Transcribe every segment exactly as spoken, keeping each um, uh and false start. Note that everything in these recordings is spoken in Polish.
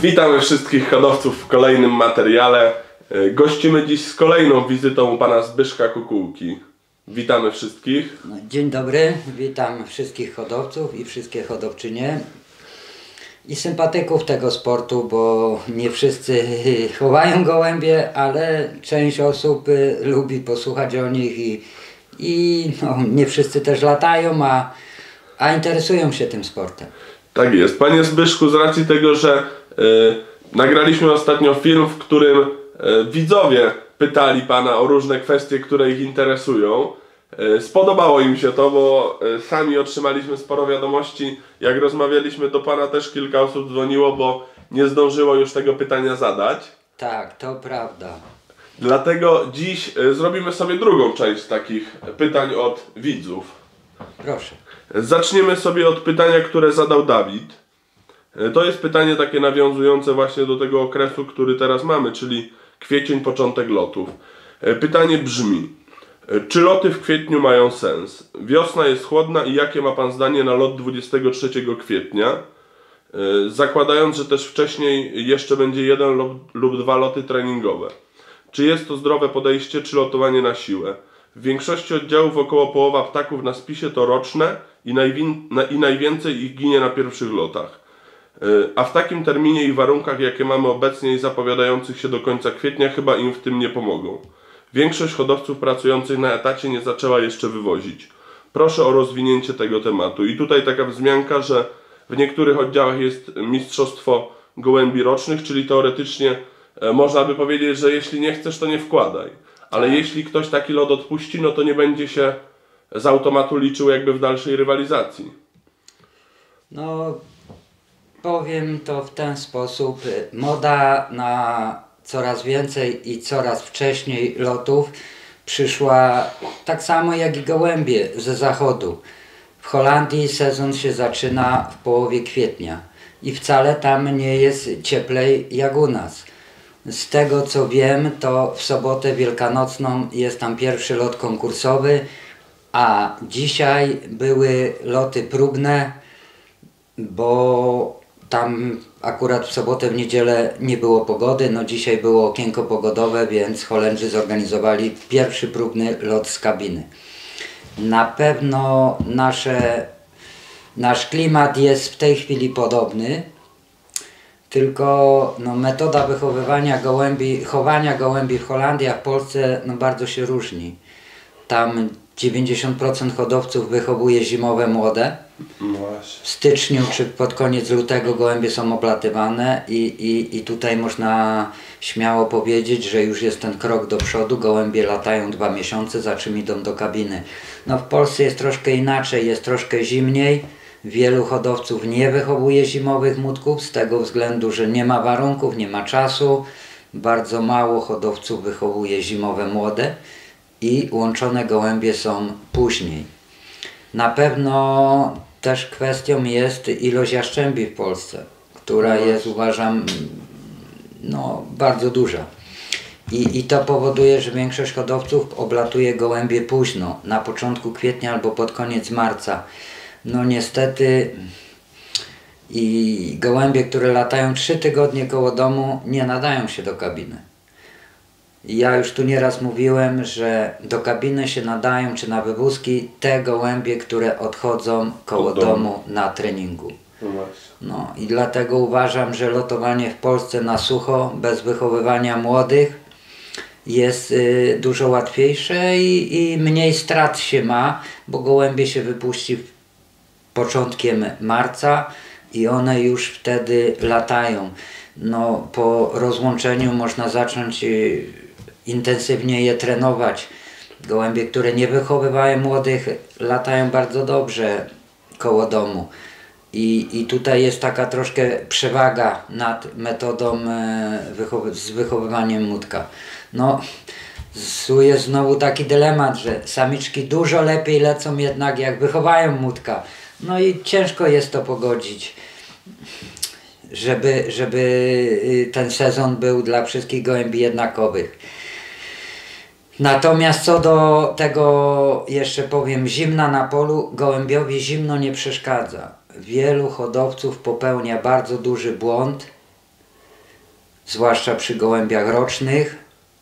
Witamy wszystkich hodowców w kolejnym materiale. Gościmy dziś z kolejną wizytą u pana Zbyszka Kukułki. Witamy wszystkich. Dzień dobry, witam wszystkich hodowców i wszystkie hodowczynie i sympatyków tego sportu, bo nie wszyscy chowają gołębie, ale część osób lubi posłuchać o nich i, i no, nie wszyscy też latają, a, a interesują się tym sportem. Tak jest. Panie Zbyszku, z racji tego, że y, nagraliśmy ostatnio film, w którym y, widzowie pytali pana o różne kwestie, które ich interesują. Y, spodobało im się to, bo y, sami otrzymaliśmy sporo wiadomości. Jak rozmawialiśmy, do pana też kilka osób dzwoniło, bo nie zdążyło już tego pytania zadać. Tak, to prawda. Dlatego dziś y, zrobimy sobie drugą część takich pytań od widzów. Proszę. Zaczniemy sobie od pytania, które zadał Dawid. To jest pytanie takie nawiązujące właśnie do tego okresu, który teraz mamy, czyli kwiecień, początek lotów. Pytanie brzmi: czy loty w kwietniu mają sens? Wiosna jest chłodna i jakie ma pan zdanie na lot dwudziestego trzeciego kwietnia? Zakładając, że też wcześniej jeszcze będzie jeden lub dwa loty treningowe. Czy jest to zdrowe podejście, czy lotowanie na siłę? W większości oddziałów około połowa ptaków na spisie to roczne i, najwin, na, i najwięcej ich ginie na pierwszych lotach. Yy, a w takim terminie i warunkach, jakie mamy obecnie i zapowiadających się do końca kwietnia, chyba im w tym nie pomogą. Większość hodowców pracujących na etacie nie zaczęła jeszcze wywozić. Proszę o rozwinięcie tego tematu. I tutaj taka wzmianka, że w niektórych oddziałach jest mistrzostwo gołębi rocznych, czyli teoretycznie e, można by powiedzieć, że jeśli nie chcesz, to nie wkładaj. Ale tak. Jeśli ktoś taki lot odpuści, no to nie będzie się z automatu liczył jakby w dalszej rywalizacji. No, powiem to w ten sposób. Moda na coraz więcej i coraz wcześniej lotów przyszła tak samo jak i gołębie ze zachodu. W Holandii sezon się zaczyna w połowie kwietnia i wcale tam nie jest cieplej jak u nas. Z tego co wiem, to w sobotę wielkanocną jest tam pierwszy lot konkursowy, a dzisiaj były loty próbne, bo tam akurat w sobotę, w niedzielę nie było pogody. No dzisiaj było okienko pogodowe, więc Holendrzy zorganizowali pierwszy próbny lot z kabiny. Na pewno nasze, nasz klimat jest w tej chwili podobny. Tylko no, metoda wychowywania gołębi, chowania gołębi w Holandii, a w Polsce no, bardzo się różni. Tam dziewięćdziesiąt procent hodowców wychowuje zimowe młode. W styczniu czy pod koniec lutego gołębie są oblatywane i, i, i tutaj można śmiało powiedzieć, że już jest ten krok do przodu. Gołębie latają dwa miesiące, za czym idą do kabiny. No, w Polsce jest troszkę inaczej, jest troszkę zimniej. Wielu hodowców nie wychowuje zimowych młodków z tego względu, że nie ma warunków, nie ma czasu. Bardzo mało hodowców wychowuje zimowe młode i łączone gołębie są później. Na pewno też kwestią jest ilość jaszczębi w Polsce, która jest, uważam, no, bardzo duża. I, I to powoduje, że większość hodowców oblatuje gołębie późno, na początku kwietnia albo pod koniec marca. No niestety i gołębie, które latają trzy tygodnie koło domu, nie nadają się do kabiny. Ja już tu nieraz mówiłem, że do kabiny się nadają, czy na wywózki, te gołębie, które odchodzą koło domu. domu na treningu. No i dlatego uważam, że lotowanie w Polsce na sucho, bez wychowywania młodych, jest y, dużo łatwiejsze i, i mniej strat się ma, bo gołębie się wypuści początkiem marca i one już wtedy latają. No, po rozłączeniu można zacząć y, intensywnie je trenować. Gołębie, które nie wychowywają młodych, latają bardzo dobrze koło domu. I, i tutaj jest taka troszkę przewaga nad metodą y, wychowy z wychowywaniem młódka. No, tu jest znowu taki dylemat, że samiczki dużo lepiej lecą jednak jak wychowają młódka. No i ciężko jest to pogodzić, żeby, żeby ten sezon był dla wszystkich gołębi jednakowych. Natomiast co do tego, jeszcze powiem, zimna na polu, gołębiowi zimno nie przeszkadza. Wielu hodowców popełnia bardzo duży błąd zwłaszcza przy gołębiach rocznych.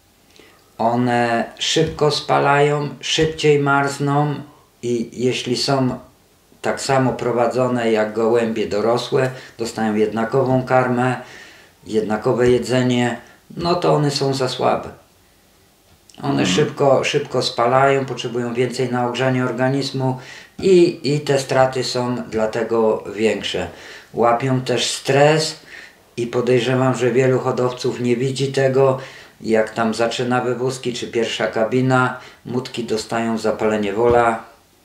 One szybko spalają, szybciej marzną i jeśli są tak samo prowadzone jak gołębie dorosłe, dostają jednakową karmę, jednakowe jedzenie, no to one są za słabe. One mm. szybko, szybko spalają, potrzebują więcej na ogrzanie organizmu i, i te straty są dlatego większe. Łapią też stres i podejrzewam, że wielu hodowców nie widzi tego, jak tam zaczyna wywózki czy pierwsza kabina, mutki dostają zapalenie wola,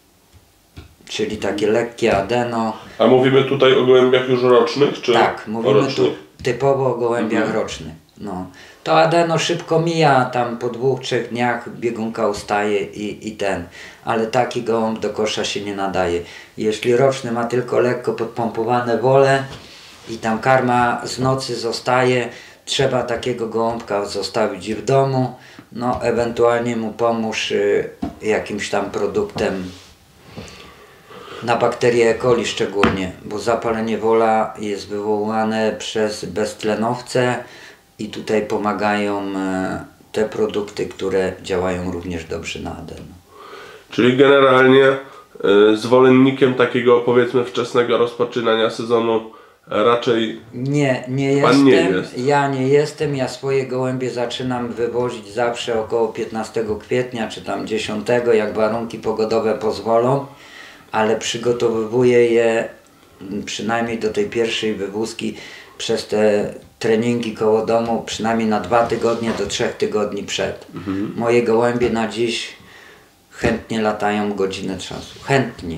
czyli takie lekkie adeno. A mówimy tutaj o gołębiach już rocznych? Czy tak, mówimy rocznych? tu typowo o gołębiach mhm. rocznych. No. To adeno szybko mija, tam po dwóch, trzech dniach biegunka ustaje i, i ten, ale taki gołąb do kosza się nie nadaje. Jeśli roczny ma tylko lekko podpompowane wole i tam karma z nocy zostaje, trzeba takiego gołąbka zostawić w domu, no ewentualnie mu pomóż y, jakimś tam produktem na bakterie E. coli szczególnie, bo zapalenie wola jest wywołane przez beztlenowce i tutaj pomagają y, te produkty, które działają również dobrze na adeno. Czyli generalnie y, zwolennikiem takiego, powiedzmy, wczesnego rozpoczynania sezonu raczej nie, nie pan jestem, nie jest. Ja nie jestem, ja swoje gołębie zaczynam wywozić zawsze około piętnastego kwietnia czy tam dziesiątego, jak warunki pogodowe pozwolą, ale przygotowuję je przynajmniej do tej pierwszej wywózki przez te treningi koło domu przynajmniej na dwa tygodnie do trzech tygodni przed. Mhm. Moje gołębie na dziś chętnie latają godzinę czasu, chętnie.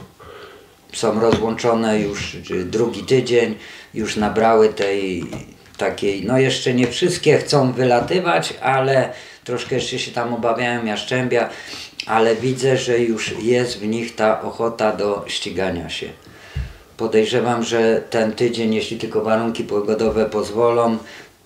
Są rozłączone już drugi tydzień, już nabrały tej takiej, no jeszcze nie wszystkie chcą wylatywać, ale troszkę jeszcze się tam obawiają jaszczębia, ale widzę, że już jest w nich ta ochota do ścigania się. Podejrzewam, że ten tydzień, jeśli tylko warunki pogodowe pozwolą,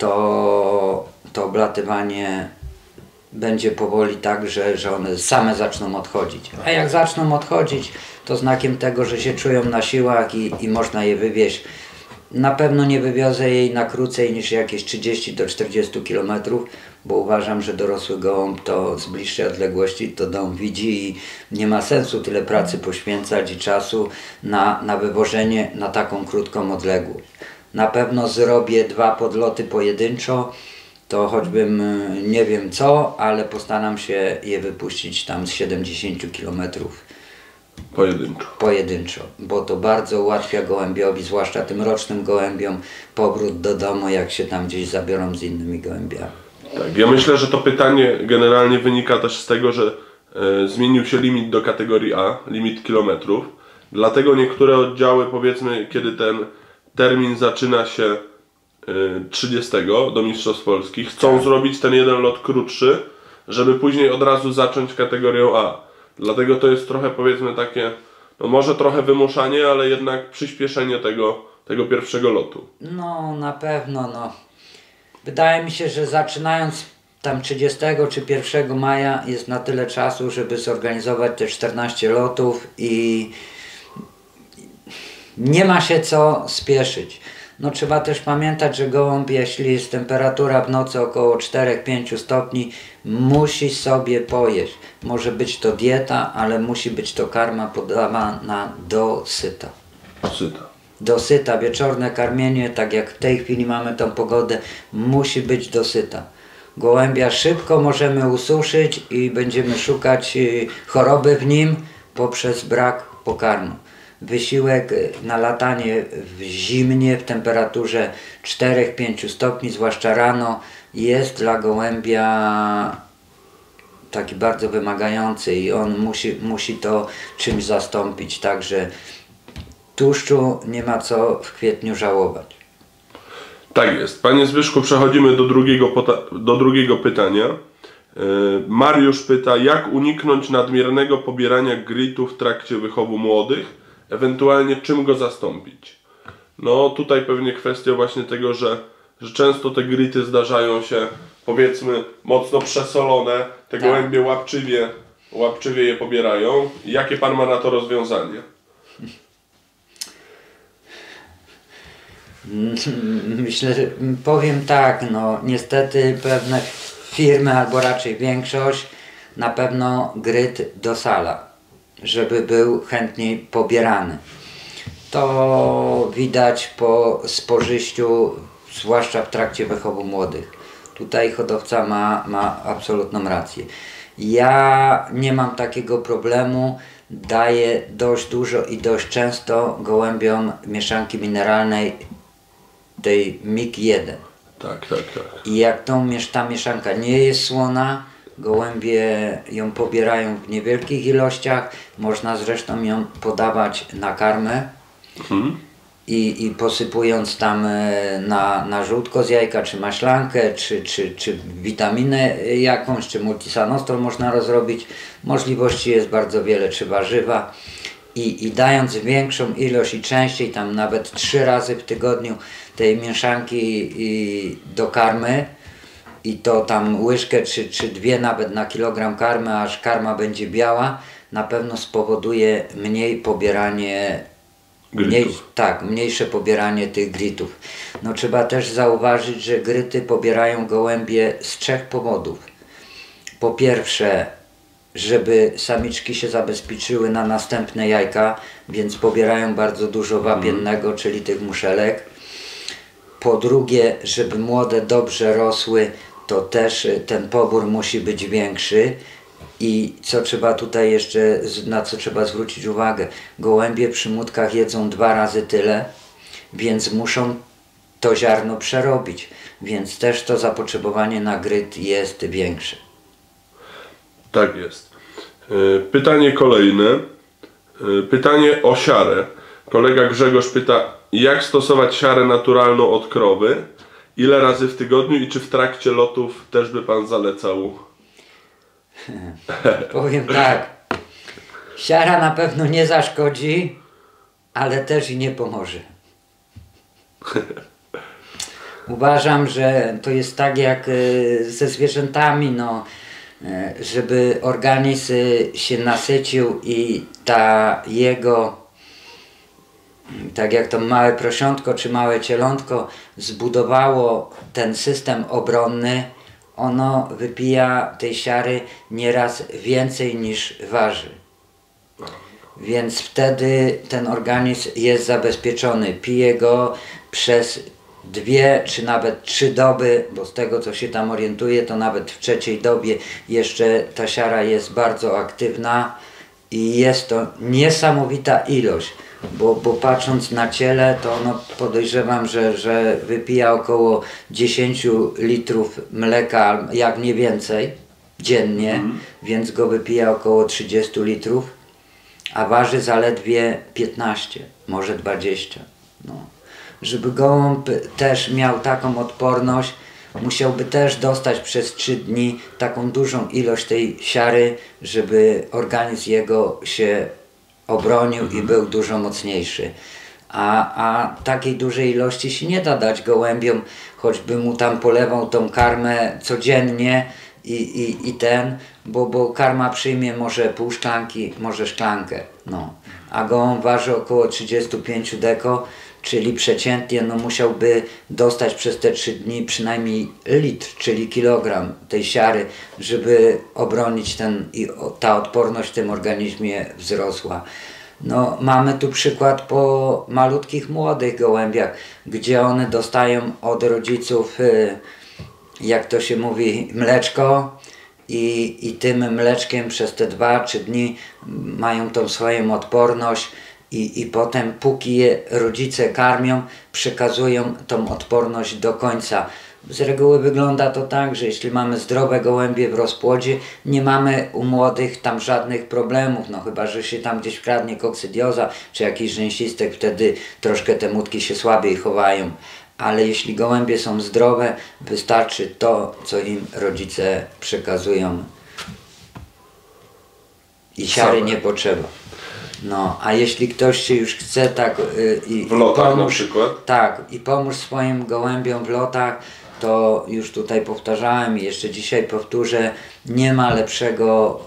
to, to oblatywanie będzie powoli tak, że, że one same zaczną odchodzić. A jak zaczną odchodzić, to znakiem tego, że się czują na siłach i, i można je wywieźć. Na pewno nie wywiozę jej na krócej niż jakieś trzydzieści do czterdziestu kilometrów, bo uważam, że dorosły gołąb to z bliższej odległości to dom widzi i nie ma sensu tyle pracy poświęcać i czasu na, na wywożenie na taką krótką odległość. Na pewno zrobię dwa podloty pojedynczo, to choćbym nie wiem co, ale postaram się je wypuścić tam z siedemdziesięciu kilometrów. Pojedynczo. Pojedynczo, bo to bardzo ułatwia gołębiowi, zwłaszcza tym rocznym gołębiom, powrót do domu, jak się tam gdzieś zabiorą z innymi gołębiami. Tak, ja myślę, że to pytanie generalnie wynika też z tego, że e, zmienił się limit do kategorii A, limit kilometrów. Dlatego niektóre oddziały, powiedzmy, kiedy ten termin zaczyna się e, trzydziestego do Mistrzostw Polski, chcą tak. zrobić ten jeden lot krótszy, żeby później od razu zacząć kategorią A. Dlatego to jest trochę, powiedzmy, takie, no może trochę wymuszanie, ale jednak przyspieszenie tego, tego pierwszego lotu. No na pewno, no. Wydaje mi się, że zaczynając tam trzydziestego czy pierwszego maja jest na tyle czasu, żeby zorganizować te czternaście lotów i nie ma się co spieszyć. No trzeba też pamiętać, że gołąb, jeśli jest temperatura w nocy około cztery do pięciu stopni, musi sobie pojeść. Może być to dieta, ale musi być to karma podawana dosyta. Dosyta. Dosyta, wieczorne karmienie, tak jak w tej chwili mamy tą pogodę, musi być dosyta. Gołębia szybko możemy ususzyć i będziemy szukać choroby w nim poprzez brak pokarmu. Wysiłek na latanie w zimnie, w temperaturze cztery do pięciu stopni, zwłaszcza rano, jest dla gołębia taki bardzo wymagający i on musi, musi to czymś zastąpić, także tłuszczu nie ma co w kwietniu żałować. Tak jest. Panie Zbyszku, przechodzimy do drugiego, do drugiego pytania. Mariusz pyta, jak uniknąć nadmiernego pobierania gritu w trakcie wychowu młodych, ewentualnie czym go zastąpić? No tutaj pewnie kwestia właśnie tego, że, że często te grity zdarzają się, powiedzmy, mocno przesolone, te tak. gołębie łapczywie, łapczywie je pobierają. Jakie Pan ma na to rozwiązanie? Myślę, że powiem tak, no niestety pewne firmy, albo raczej większość, na pewno gryt dosala, żeby był chętniej pobierany. To widać po spożyciu, zwłaszcza w trakcie wychowu młodych. Tutaj hodowca ma, ma absolutną rację. Ja nie mam takiego problemu, daję dość dużo i dość często gołębiom mieszanki mineralnej, tej mig jeden. Tak, tak, tak. I jak tą, ta mieszanka nie jest słona, gołębie ją pobierają w niewielkich ilościach, można zresztą ją podawać na karmę. Mhm. I, i posypując tam na, na żółtko z jajka, czy maślankę, czy, czy, czy witaminę jakąś, czy multisanostol można rozrobić. Możliwości jest bardzo wiele, czy warzywa. I, i dając większą ilość i częściej, tam nawet trzy razy w tygodniu tej mieszanki i, do karmy, i to tam łyżkę czy, czy dwie nawet na kilogram karmy, aż karma będzie biała, na pewno spowoduje mniej pobieranie Mniej, tak, mniejsze pobieranie tych grytów. No trzeba też zauważyć, że gryty pobierają gołębie z trzech powodów. Po pierwsze, żeby samiczki się zabezpieczyły na następne jajka, więc pobierają bardzo dużo wapiennego, mm. czyli tych muszelek. Po drugie, żeby młode dobrze rosły, to też ten pobór musi być większy. I co trzeba tutaj jeszcze, na co trzeba zwrócić uwagę, gołębie przy młódkach jedzą dwa razy tyle, więc muszą to ziarno przerobić, więc też to zapotrzebowanie na gryt jest większe. Tak jest. Pytanie kolejne. Pytanie o siarę. Kolega Grzegorz pyta, jak stosować siarę naturalną od krowy, ile razy w tygodniu i czy w trakcie lotów też by Pan zalecał? Powiem tak, siara na pewno nie zaszkodzi, ale też i nie pomoże. Uważam, że to jest tak jak ze zwierzętami, no, żeby organizm się nasycił i ta jego, tak jak to małe prosiątko czy małe cielątko zbudowało ten system obronny, ono wypija tej siary nieraz więcej niż waży. Więc wtedy ten organizm jest zabezpieczony. Pije go przez dwie czy nawet trzy doby, bo z tego co się tam orientuje, to nawet w trzeciej dobie jeszcze ta siara jest bardzo aktywna i jest to niesamowita ilość. Bo, bo patrząc na ciele, to ono podejrzewam, że, że wypija około dziesięć litrów mleka, jak nie więcej, dziennie, mm. więc go wypija około trzydzieści litrów, a waży zaledwie piętnaście, może dwadzieścia. No. Żeby gołąb też miał taką odporność, musiałby też dostać przez trzy dni taką dużą ilość tej siary, żeby organizm jego się obronił mhm. i był dużo mocniejszy. A, a takiej dużej ilości się nie da dać gołębiom, choćby mu tam polewał tą karmę codziennie i, i, i ten, bo, bo karma przyjmie może pół szklanki, może szklankę. No. A gołąb waży około trzydzieści pięć deko, czyli przeciętnie no, musiałby dostać przez te trzy dni przynajmniej litr, czyli kilogram tej siary, żeby obronić ten i ta odporność w tym organizmie wzrosła. No, mamy tu przykład po malutkich, młodych gołębiach, gdzie one dostają od rodziców, jak to się mówi, mleczko i, i tym mleczkiem przez te dwa trzy dni mają tą swoją odporność. I, I potem, póki je rodzice karmią, przekazują tą odporność do końca. Z reguły wygląda to tak, że jeśli mamy zdrowe gołębie w rozpłodzie, nie mamy u młodych tam żadnych problemów, no chyba że się tam gdzieś wkradnie kokcydioza czy jakiś rzęsistek, wtedy troszkę te młódki się słabiej chowają. Ale jeśli gołębie są zdrowe, wystarczy to, co im rodzice przekazują. I siary nie potrzeba. No, a jeśli ktoś się już chce tak yy, i, w lotach pomóż, na przykład? Tak, i pomóż swoim gołębiom w lotach, to już tutaj powtarzałem i jeszcze dzisiaj powtórzę, nie ma lepszego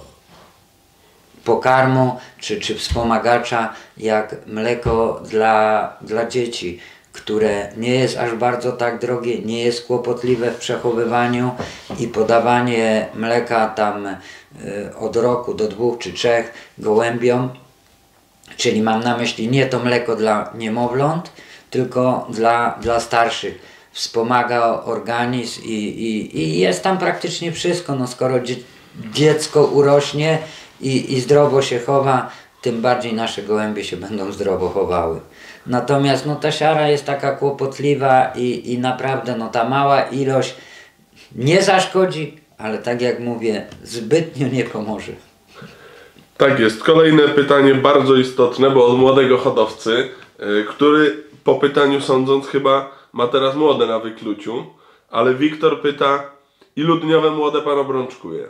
pokarmu czy, czy wspomagacza jak mleko dla, dla dzieci. które nie jest aż bardzo tak drogie, nie jest kłopotliwe w przechowywaniu i podawanie mleka tam y, od roku do dwóch czy trzech gołębiom, czyli mam na myśli nie to mleko dla niemowląt, tylko dla, dla starszych. Wspomaga organizm i, i, i jest tam praktycznie wszystko. No skoro dzie, dziecko urośnie i, i zdrowo się chowa, tym bardziej nasze gołębie się będą zdrowo chowały. Natomiast no, ta siara jest taka kłopotliwa i, i naprawdę no, ta mała ilość nie zaszkodzi, ale tak jak mówię, zbytnio nie pomoże. Tak jest. Kolejne pytanie bardzo istotne, bo od młodego hodowcy, yy, który po pytaniu sądząc chyba ma teraz młode na wykluciu, ale Wiktor pyta, ilu dniowe młode pan obrączkuje?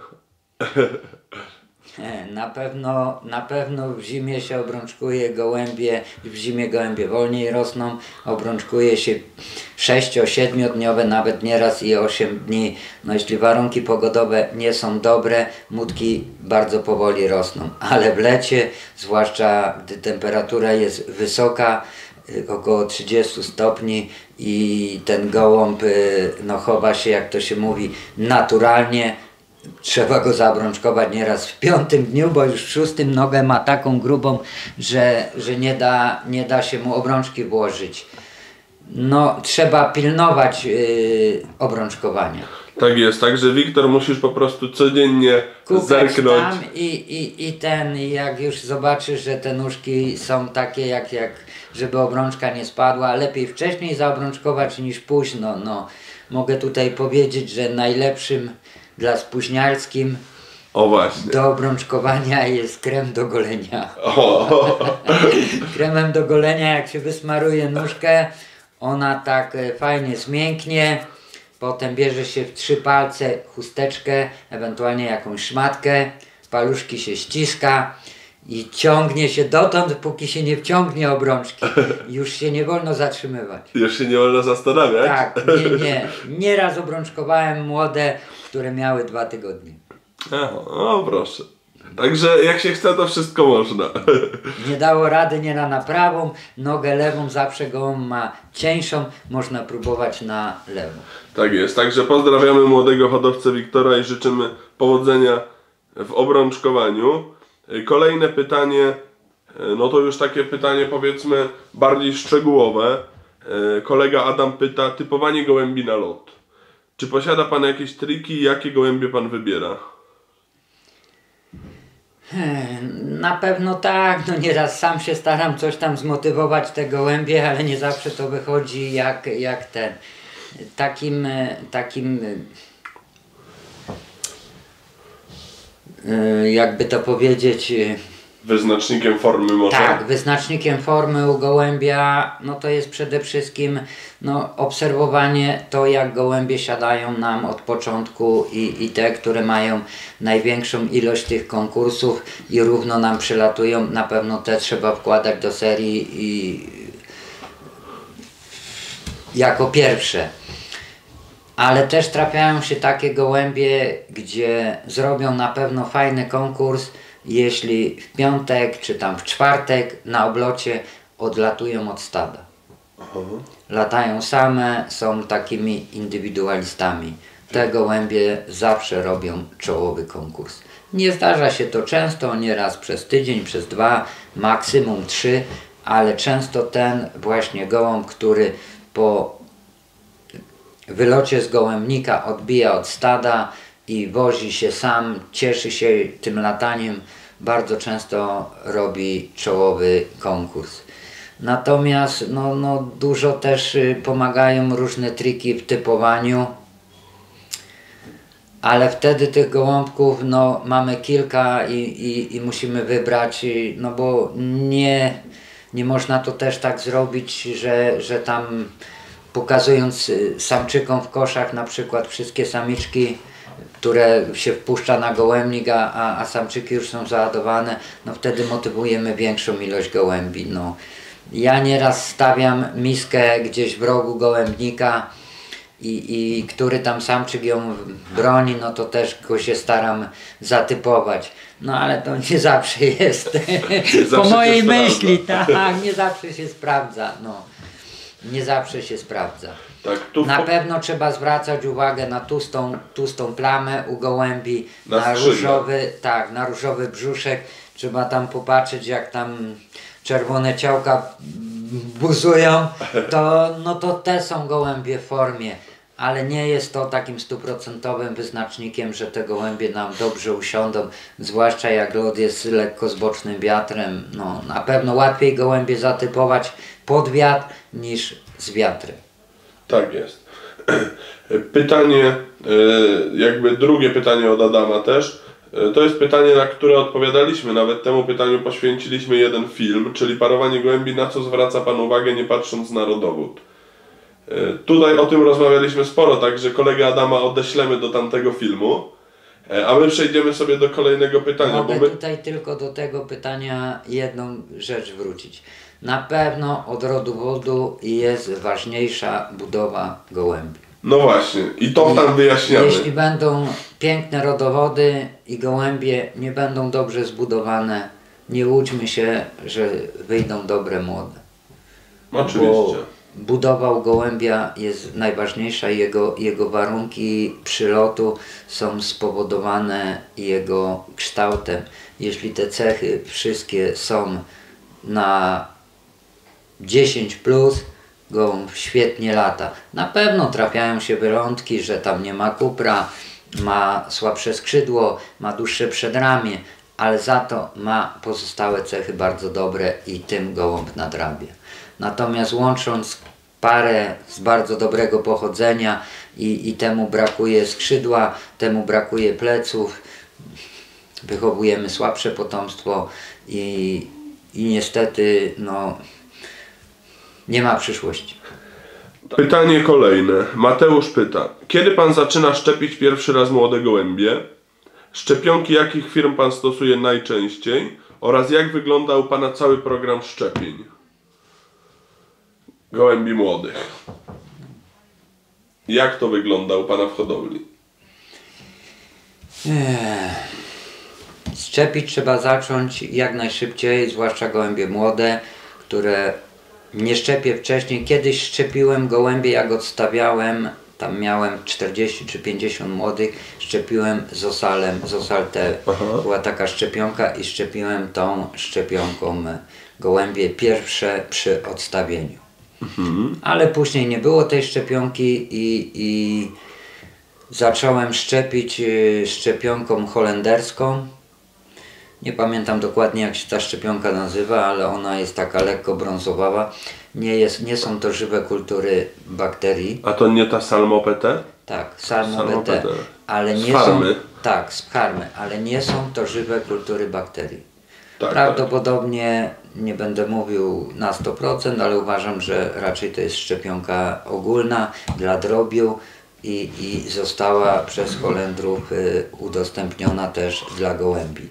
Na pewno, na pewno w zimie się obrączkuje gołębie, w zimie gołębie wolniej rosną, obrączkuje się sześcio-siedmiodniowe, nawet nieraz i osiem dni. No jeśli warunki pogodowe nie są dobre, młódki bardzo powoli rosną, ale w lecie, zwłaszcza gdy temperatura jest wysoka, około trzydzieści stopni i ten gołąb no, chowa się, jak to się mówi, naturalnie, trzeba go zaobrączkować nieraz w piątym dniu, bo już w szóstym nogę ma taką grubą, że, że nie da, nie da się mu obrączki włożyć. No, trzeba pilnować yy, obrączkowania. Tak jest, także Wiktor, musisz po prostu codziennie Kukać zerknąć. tam i, i, i ten, jak już zobaczysz, że te nóżki są takie, jak, jak żeby obrączka nie spadła, lepiej wcześniej zaobrączkować niż późno. No, mogę tutaj powiedzieć, że najlepszym dla spóźnialskim o właśnie. do obrączkowania jest krem do golenia. O. Kremem do golenia, jak się wysmaruje nóżkę, ona tak fajnie zmięknie, potem bierze się w trzy palce chusteczkę, ewentualnie jakąś szmatkę, paluszki się ściska i ciągnie się dotąd, póki się nie wciągnie obrączki. Już się nie wolno zatrzymywać. Już się nie wolno zastanawiać? Tak, nie, nie. Nieraz obrączkowałem młode, które miały dwa tygodnie. Aha, o proszę. Także jak się chce, to wszystko można. Nie dało rady, nie na prawą, nogę lewą zawsze gołąb ma cieńszą, można próbować na lewą. Tak jest, także pozdrawiamy młodego hodowcę Wiktora i życzymy powodzenia w obrączkowaniu. Kolejne pytanie, no to już takie pytanie powiedzmy bardziej szczegółowe. Kolega Adam pyta, typowanie gołębi na lot. Czy posiada pan jakieś triki i jakie gołębie pan wybiera? Na pewno tak, no nieraz sam się staram coś tam zmotywować te gołębie, ale nie zawsze to wychodzi jak, jak ten. Takim, takim jakby to powiedzieć... Wyznacznikiem formy może? Tak, wyznacznikiem formy u gołębia, no to jest przede wszystkim no, obserwowanie to, jak gołębie siadają nam od początku i, i te, które mają największą ilość tych konkursów i równo nam przylatują, na pewno te trzeba wkładać do serii i jako pierwsze. Ale też trafiają się takie gołębie, gdzie zrobią na pewno fajny konkurs, jeśli w piątek czy tam w czwartek na oblocie odlatują od stada. Aha. Latają same, są takimi indywidualistami. Te gołębie zawsze robią czołowy konkurs. Nie zdarza się to często, nieraz przez tydzień, przez dwa, maksimum trzy, ale często ten właśnie gołąb, który po wylocie z gołębnika odbija od stada i wozi się sam, cieszy się tym lataniem, bardzo często robi czołowy konkurs. Natomiast no, no, dużo też pomagają różne triki w typowaniu, ale wtedy tych gołąbków no, mamy kilka i, i, i musimy wybrać, no bo nie, nie można to też tak zrobić, że, że tam pokazując samczykom w koszach na przykład wszystkie samiczki, które się wpuszcza na gołębnik, a, a, a samczyki już są załadowane, no wtedy motywujemy większą ilość gołębi. No. Ja nieraz stawiam miskę gdzieś w rogu gołębnika i, i który tam samczyk ją broni, no to też go się staram zatypować. No ale to nie zawsze jest, nie po zawsze mojej myśli, tak, nie zawsze się sprawdza. No. nie zawsze się sprawdza. Tak, tu na po... pewno trzeba zwracać uwagę na tłustą, tłustą plamę u gołębi, na, na różowy, tak, na różowy brzuszek. Trzeba tam popatrzeć, jak tam czerwone ciałka buzują, to, no to te są gołębie w formie, ale nie jest to takim stuprocentowym wyznacznikiem, że te gołębie nam dobrze usiądą, zwłaszcza jak lot jest lekko z bocznym wiatrem. No, na pewno łatwiej gołębie zatypować pod wiatr niż z wiatrem. Tak jest. Pytanie, jakby drugie pytanie od Adama też. To jest pytanie, na które odpowiadaliśmy. Nawet temu pytaniu poświęciliśmy jeden film, czyli parowanie gołębi, na co zwraca Pan uwagę, nie patrząc na rodowód. Tutaj o tym rozmawialiśmy sporo, także kolegę Adama odeślemy do tamtego filmu, a my przejdziemy sobie do kolejnego pytania. Mogę bo my... tutaj tylko do tego pytania jedną rzecz wrócić. Na pewno od rodowodu jest ważniejsza budowa gołębi. No właśnie, i to tam wyjaśniamy. Jeśli będą piękne rodowody i gołębie nie będą dobrze zbudowane, nie łudźmy się, że wyjdą dobre młode. Oczywiście. Bo budowa u gołębia jest najważniejsza, jego, jego warunki przylotu są spowodowane jego kształtem. Jeśli te cechy wszystkie są na dziesięć plus, gołąb świetnie lata. Na pewno trafiają się wylądki, że tam nie ma kupra, ma słabsze skrzydło, ma dłuższe przedramię, ale za to ma pozostałe cechy bardzo dobre i tym gołąb nadrabia. Natomiast łącząc parę z bardzo dobrego pochodzenia i, i temu brakuje skrzydła, temu brakuje pleców, wychowujemy słabsze potomstwo i, i niestety no, nie ma przyszłości. Pytanie kolejne. Mateusz pyta. Kiedy Pan zaczyna szczepić pierwszy raz młode gołębie? Szczepionki jakich firm Pan stosuje najczęściej? Oraz jak wygląda u Pana cały program szczepień gołębi młodych? Jak to wygląda u Pana w hodowli? Ech. Szczepić trzeba zacząć jak najszybciej, zwłaszcza gołębie młode, które nie szczepię wcześniej. Kiedyś szczepiłem gołębie, jak odstawiałem, tam miałem czterdzieści czy pięćdziesiąt młodych, szczepiłem Zosalem, Zosal T. Była taka szczepionka i szczepiłem tą szczepionką gołębie pierwsze przy odstawieniu. Mhm. Ale później nie było tej szczepionki i, i zacząłem szczepić szczepionką holenderską. Nie pamiętam dokładnie, jak się ta szczepionka nazywa, ale ona jest taka lekko brązowawa. Nie, jest, nie są to żywe kultury bakterii. A to nie ta Salmopete? Tak, Salmopete, ale nie są, tak, z farmy, ale nie są to żywe kultury bakterii. Tak, prawdopodobnie, tak. Nie będę mówił na sto procent, ale uważam, że raczej to jest szczepionka ogólna dla drobiu i, i została przez Holendrów y, udostępniona też dla gołębi.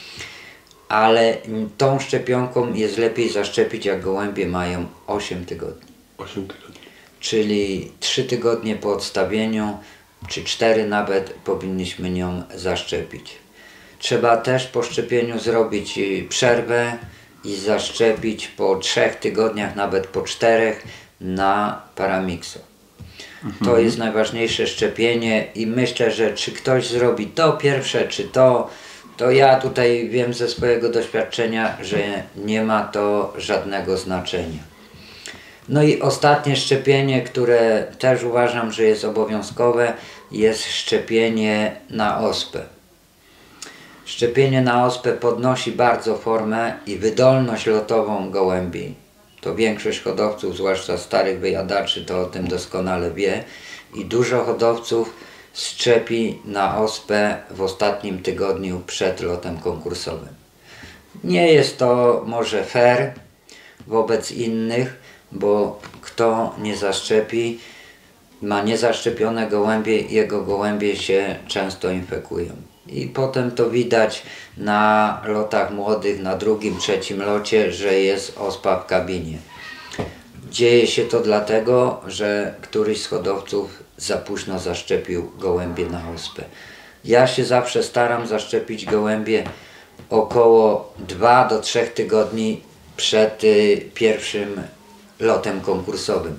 Ale tą szczepionką jest lepiej zaszczepić, jak gołębie mają osiem tygodni. osiem tygodni. Czyli trzy tygodnie po odstawieniu, czy cztery nawet, powinniśmy nią zaszczepić. Trzeba też po szczepieniu zrobić przerwę i zaszczepić po trzech tygodniach, nawet po czterech, na Paramyxo. Mhm. To jest najważniejsze szczepienie i myślę, że czy ktoś zrobi to pierwsze, czy to, to ja tutaj wiem ze swojego doświadczenia, że nie ma to żadnego znaczenia. No i ostatnie szczepienie, które też uważam, że jest obowiązkowe, jest szczepienie na ospę. Szczepienie na ospę podnosi bardzo formę i wydolność lotową gołębi. To większość hodowców, zwłaszcza starych wyjadaczy, to o tym doskonale wie. I dużo hodowców szczepi na ospę w ostatnim tygodniu przed lotem konkursowym. Nie jest to może fair wobec innych, bo kto nie zaszczepi, ma niezaszczepione gołębie, jego gołębie się często infekują. I potem to widać na lotach młodych, na drugim, trzecim locie, że jest ospa w kabinie. Dzieje się to dlatego, że któryś z hodowców za późno zaszczepił gołębie na ospę. Ja się zawsze staram zaszczepić gołębie około dwóch do trzech tygodni przed y, pierwszym lotem konkursowym.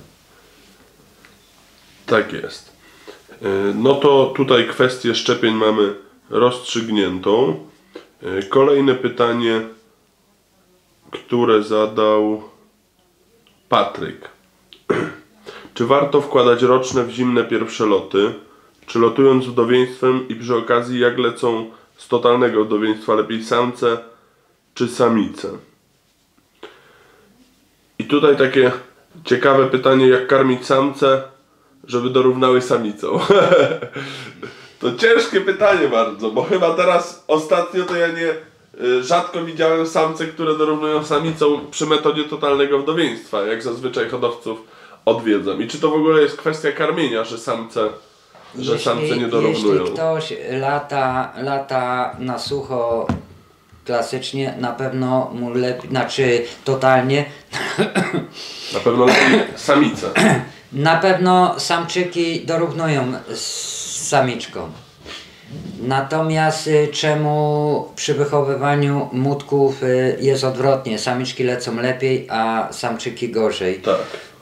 Tak jest. No to tutaj kwestię szczepień mamy rozstrzygniętą. Kolejne pytanie, które zadał Patryk. Czy warto wkładać roczne w zimne pierwsze loty? Czy lotując wdowieństwem i przy okazji jak lecą z totalnego wdowieństwa lepiej samce czy samice? I tutaj takie ciekawe pytanie, jak karmić samce, żeby dorównały samicom. To ciężkie pytanie bardzo, bo chyba teraz ostatnio to ja nie rzadko widziałem samce, które dorównują samicom przy metodzie totalnego wdowieństwa, jak zazwyczaj hodowców odwiedzam. I czy to w ogóle jest kwestia karmienia, że samce, że jeśli, samce nie dorównują? Jeśli ktoś lata, lata na sucho klasycznie, na pewno mu lepiej, znaczy totalnie. Na pewno lepiej samice. Na pewno samczyki dorównują z samiczką. Natomiast czemu przy wychowywaniu młódków jest odwrotnie? Samiczki lecą lepiej, a samczyki gorzej. Tak.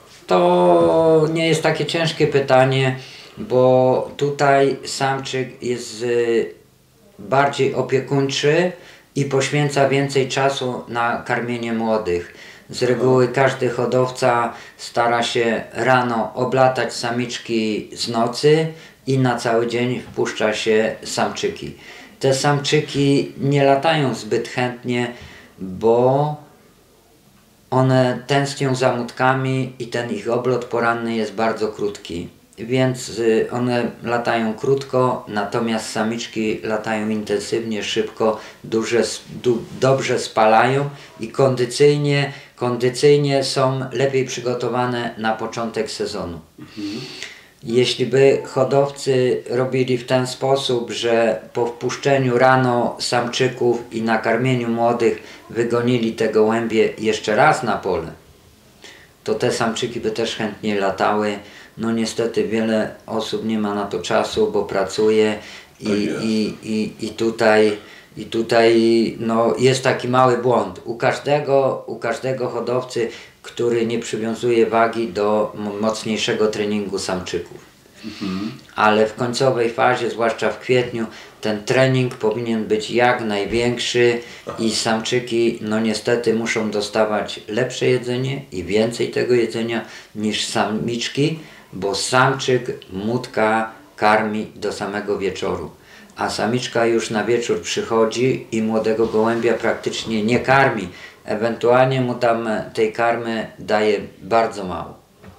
To nie jest takie ciężkie pytanie, bo tutaj samczyk jest bardziej opiekuńczy i poświęca więcej czasu na karmienie młodych. Z reguły każdy hodowca stara się rano oblatać samiczki z nocy i na cały dzień wpuszcza się samczyki. Te samczyki nie latają zbyt chętnie, bo one tęsknią za młódkami i ten ich oblot poranny jest bardzo krótki. Więc one latają krótko, natomiast samiczki latają intensywnie, szybko, duże, du, dobrze spalają i kondycyjnie, kondycyjnie są lepiej przygotowane na początek sezonu. Mhm. Jeśli by hodowcy robili w ten sposób, że po wpuszczeniu rano samczyków i nakarmieniu młodych wygonili te gołębie jeszcze raz na pole, to te samczyki by też chętnie latały. No niestety wiele osób nie ma na to czasu, bo pracuje i, i, i, i tutaj, i tutaj no, jest taki mały błąd. U każdego, u każdego hodowcy, który nie przywiązuje wagi do mocniejszego treningu samczyków. Mhm. Ale w końcowej fazie, zwłaszcza w kwietniu, ten trening powinien być jak największy i samczyki no niestety muszą dostawać lepsze jedzenie i więcej tego jedzenia niż samiczki, bo samczyk młódka karmi do samego wieczoru, a samiczka już na wieczór przychodzi i młodego gołębia praktycznie nie karmi, ewentualnie mu tam tej karmy daje bardzo mało.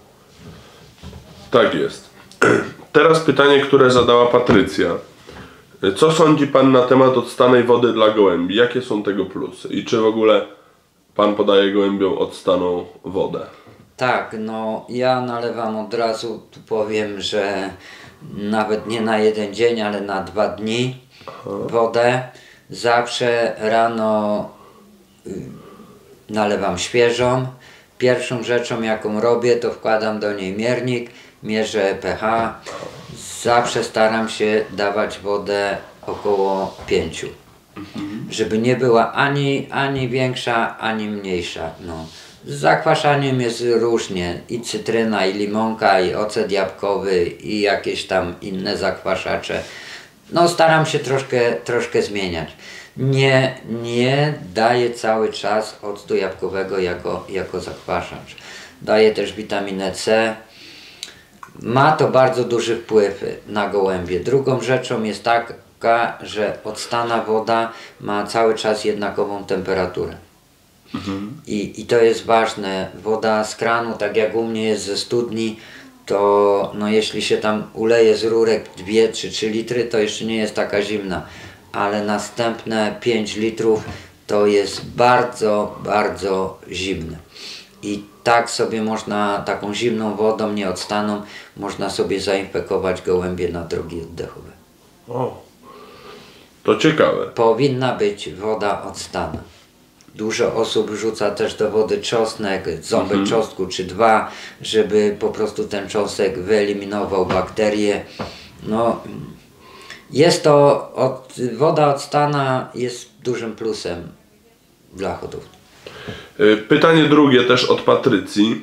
Tak jest. Teraz pytanie, które zadała Patrycja. Co sądzi Pan na temat odstanej wody dla gołębi? Jakie są tego plusy? I czy w ogóle Pan podaje gołębiom odstaną wodę? Tak, no ja nalewam od razu, tu powiem, że nawet nie na jeden dzień, ale na dwa dni Aha. wodę. Zawsze rano nalewam świeżą. Pierwszą rzeczą jaką robię, to wkładam do niej miernik, mierzę pH. Zawsze staram się dawać wodę około pięciu, mhm. żeby nie była ani, ani większa, ani mniejsza. No. Z zakwaszaniem jest różnie, i cytryna, i limonka, i ocet jabłkowy, i jakieś tam inne zakwaszacze. No staram się troszkę, troszkę zmieniać. Nie, nie daję cały czas octu jabłkowego jako, jako zakwaszacz. Daję też witaminę C. Ma to bardzo duży wpływ na gołębie. Drugą rzeczą jest taka, że odstana woda ma cały czas jednakową temperaturę. Mhm. I, I to jest ważne. Woda z kranu, tak jak u mnie jest ze studni, to no jeśli się tam uleje z rurek dwa czy trzy litry, to jeszcze nie jest taka zimna. Ale następne pięć litrów to jest bardzo, bardzo zimne. I tak sobie można, taką zimną wodą, nieodstaną, można sobie zainfekować gołębie na drogi oddechowe. O, to ciekawe. Powinna być woda odstana. Dużo osób wrzuca też do wody czosnek, ząbek mhm. czosnku czy dwa, żeby po prostu ten czosnek wyeliminował bakterie. No, jest to, od, woda odstana jest dużym plusem dla hodowców. Pytanie drugie też od Patrycji.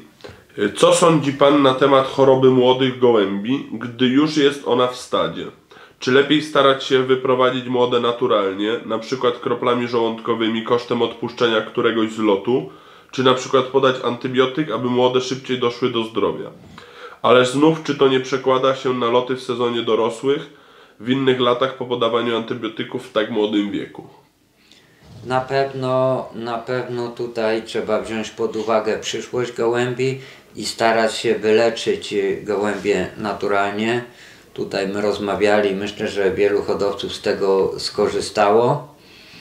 Co sądzi Pan na temat choroby młodych gołębi, gdy już jest ona w stadzie? Czy lepiej starać się wyprowadzić młode naturalnie, na przykład kroplami żołądkowymi kosztem odpuszczenia któregoś z lotu, czy na przykład podać antybiotyk, aby młode szybciej doszły do zdrowia? Ależ znów, czy to nie przekłada się na loty w sezonie dorosłych, w innych latach po podawaniu antybiotyków w tak młodym wieku? Na pewno, na pewno tutaj trzeba wziąć pod uwagę przyszłość gołębi i starać się wyleczyć gołębie naturalnie. Tutaj my rozmawiali, myślę, że wielu hodowców z tego skorzystało.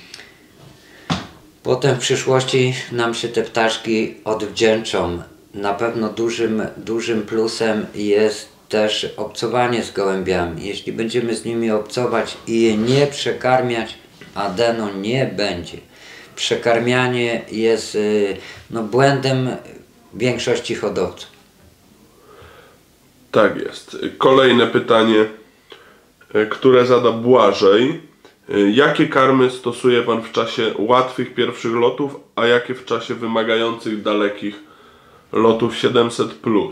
Potem w przyszłości nam się te ptaszki odwdzięczą. Na pewno dużym, dużym plusem jest też obcowanie z gołębiami. Jeśli będziemy z nimi obcować i je nie przekarmiać, adeno nie będzie. Przekarmianie jest no, błędem większości hodowców. Tak jest. Kolejne pytanie, które zada Błażej. Jakie karmy stosuje Pan w czasie łatwych pierwszych lotów, a jakie w czasie wymagających dalekich lotów siedemset plus?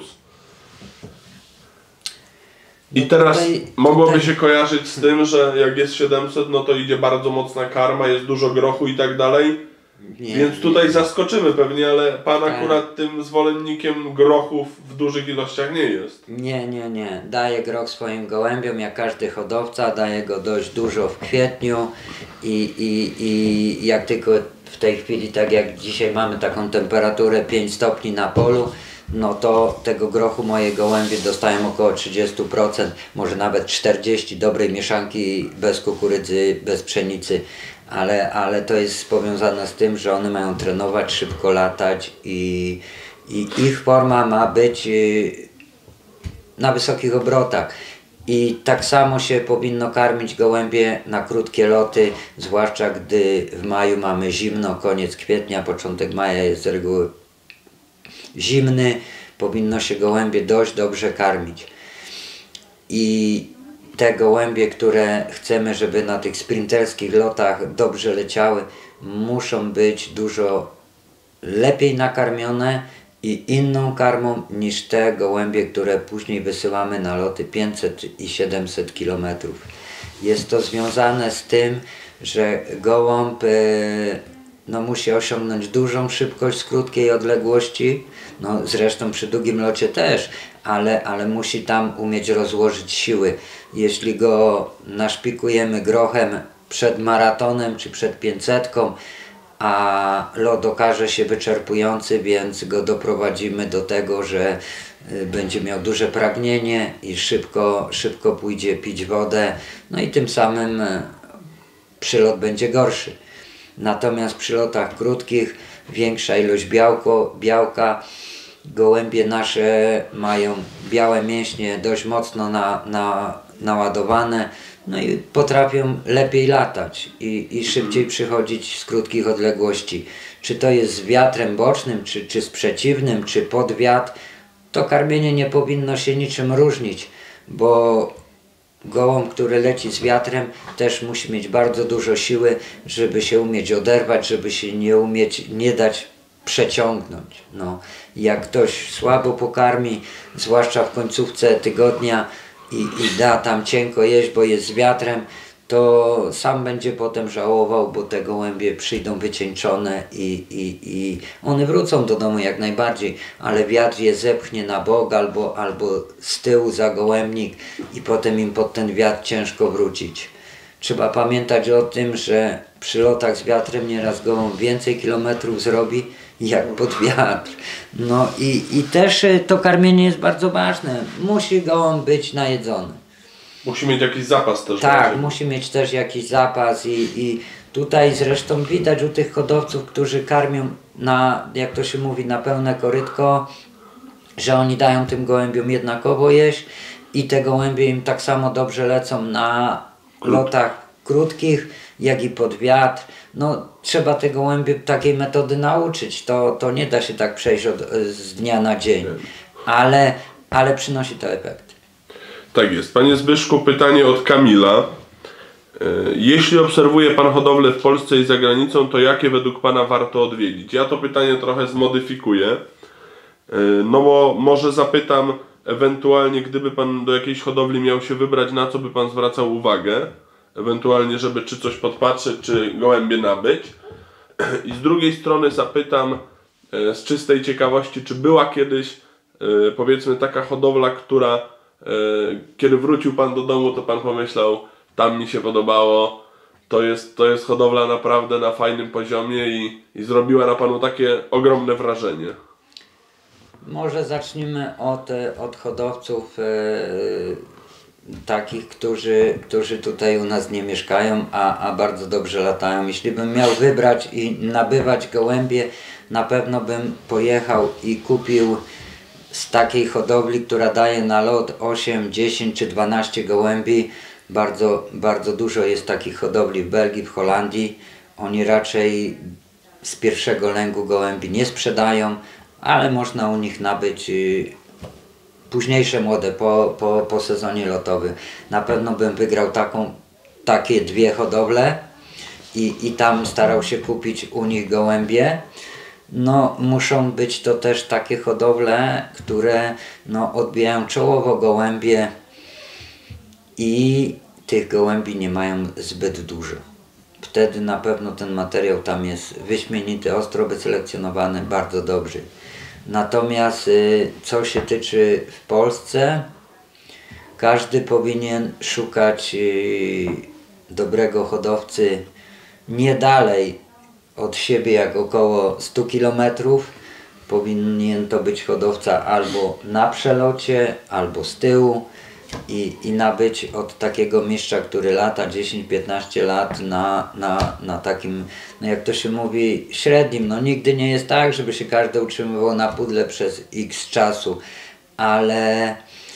I no teraz tutaj, mogłoby tutaj... się kojarzyć z tym, że jak jest siedemset, no to idzie bardzo mocna karma, jest dużo grochu i tak dalej. Nie, Więc tutaj nie. zaskoczymy pewnie, ale Pan tak. akurat tym zwolennikiem grochów w dużych ilościach nie jest. Nie, nie, nie. Daję groch swoim gołębiom, jak każdy hodowca, daję go dość dużo w kwietniu i, i, i jak tylko w tej chwili, tak jak dzisiaj mamy taką temperaturę pięć stopni na polu, no to tego grochu moje gołębie dostają około trzydzieści procent, może nawet czterdzieści procent dobrej mieszanki bez kukurydzy, bez pszenicy. Ale, ale to jest powiązane z tym, że one mają trenować, szybko latać i, i ich forma ma być na wysokich obrotach. I tak samo się powinno karmić gołębie na krótkie loty, zwłaszcza gdy w maju mamy zimno, koniec kwietnia, początek maja jest z reguły zimny, powinno się gołębie dość dobrze karmić. I te gołębie, które chcemy, żeby na tych sprinterskich lotach dobrze leciały, muszą być dużo lepiej nakarmione i inną karmą niż te gołębie, które później wysyłamy na loty pięćset i siedemset kilometrów. Jest to związane z tym, że gołąb no, musi osiągnąć dużą szybkość z krótkiej odległości, no, zresztą przy długim locie też, ale, ale musi tam umieć rozłożyć siły. Jeśli go naszpikujemy grochem przed maratonem czy przed pięćsetką, a lot okaże się wyczerpujący, więc go doprowadzimy do tego, że będzie miał duże pragnienie i szybko, szybko pójdzie pić wodę, no i tym samym przylot będzie gorszy. Natomiast przy lotach krótkich większa ilość białko, białka, gołębie nasze mają białe mięśnie dość mocno na, na, naładowane, no i potrafią lepiej latać i, i szybciej przychodzić z krótkich odległości. Czy to jest z wiatrem bocznym, czy, czy z przeciwnym, czy pod wiatr, to karmienie nie powinno się niczym różnić, bo gołąb, który leci z wiatrem, też musi mieć bardzo dużo siły, żeby się umieć oderwać, żeby się nie umieć, nie dać przeciągnąć. No, jak ktoś słabo pokarmi, zwłaszcza w końcówce tygodnia i, i da tam cienko jeść, bo jest z wiatrem, to sam będzie potem żałował, bo te gołębie przyjdą wycieńczone i, i, i one wrócą do domu jak najbardziej, ale wiatr je zepchnie na bok albo, albo z tyłu za gołębnik i potem im pod ten wiatr ciężko wrócić. Trzeba pamiętać o tym, że przy lotach z wiatrem nieraz gołąb więcej kilometrów zrobi jak pod wiatr. No i, i też to karmienie jest bardzo ważne. Musi gołąb być najedzony. Musi mieć jakiś zapas też. Tak, musi mieć też jakiś zapas i, i tutaj zresztą widać u tych hodowców, którzy karmią na, jak to się mówi, na pełne korytko, że oni dają tym gołębiom jednakowo jeść i te gołębie im tak samo dobrze lecą na lotach krótkich, jak i pod wiatr. No, trzeba te gołębie takiej metody nauczyć. To, to nie da się tak przejść od, z dnia na dzień, ale, ale przynosi to efekt. Tak jest. Panie Zbyszku, pytanie od Kamila. Jeśli obserwuje Pan hodowlę w Polsce i za granicą, to jakie według Pana warto odwiedzić? Ja to pytanie trochę zmodyfikuję. No bo może zapytam ewentualnie, gdyby pan do jakiejś hodowli miał się wybrać, na co by pan zwracał uwagę? Ewentualnie, żeby czy coś podpatrzeć, czy gołębie nabyć. I z drugiej strony zapytam z czystej ciekawości, czy była kiedyś powiedzmy taka hodowla, która kiedy wrócił pan do domu, to pan pomyślał, tam mi się podobało, to jest, to jest hodowla naprawdę na fajnym poziomie i, i zrobiła na panu takie ogromne wrażenie. Może zacznijmy od, od hodowców e, takich, którzy, którzy tutaj u nas nie mieszkają, a, a bardzo dobrze latają. Jeśli bym miał wybrać i nabywać gołębie, na pewno bym pojechał i kupił z takiej hodowli, która daje na lot osiem, dziesięć czy dwanaście gołębi. Bardzo, bardzo dużo jest takich hodowli w Belgii, w Holandii. Oni raczej z pierwszego lęgu gołębi nie sprzedają, ale można u nich nabyć y, późniejsze młode po, po, po sezonie lotowym. Na pewno bym wygrał taką, takie dwie hodowle i, i tam starał się kupić u nich gołębie. No, muszą być to też takie hodowle, które no, odbijają czołowo gołębie i tych gołębi nie mają zbyt dużo. Wtedy na pewno ten materiał tam jest wyśmienity, ostro wyselekcjonowany, bardzo dobry. Natomiast y, co się tyczy w Polsce, każdy powinien szukać y, dobrego hodowcy nie dalej od siebie jak około stu kilometrów. Powinien to być hodowca albo na przelocie, albo z tyłu i, i nabyć od takiego mistrza, który lata dziesięć piętnaście lat na, na, na takim, no jak to się mówi, średnim. No nigdy nie jest tak, żeby się każdy utrzymywał na pudle przez x czasu, ale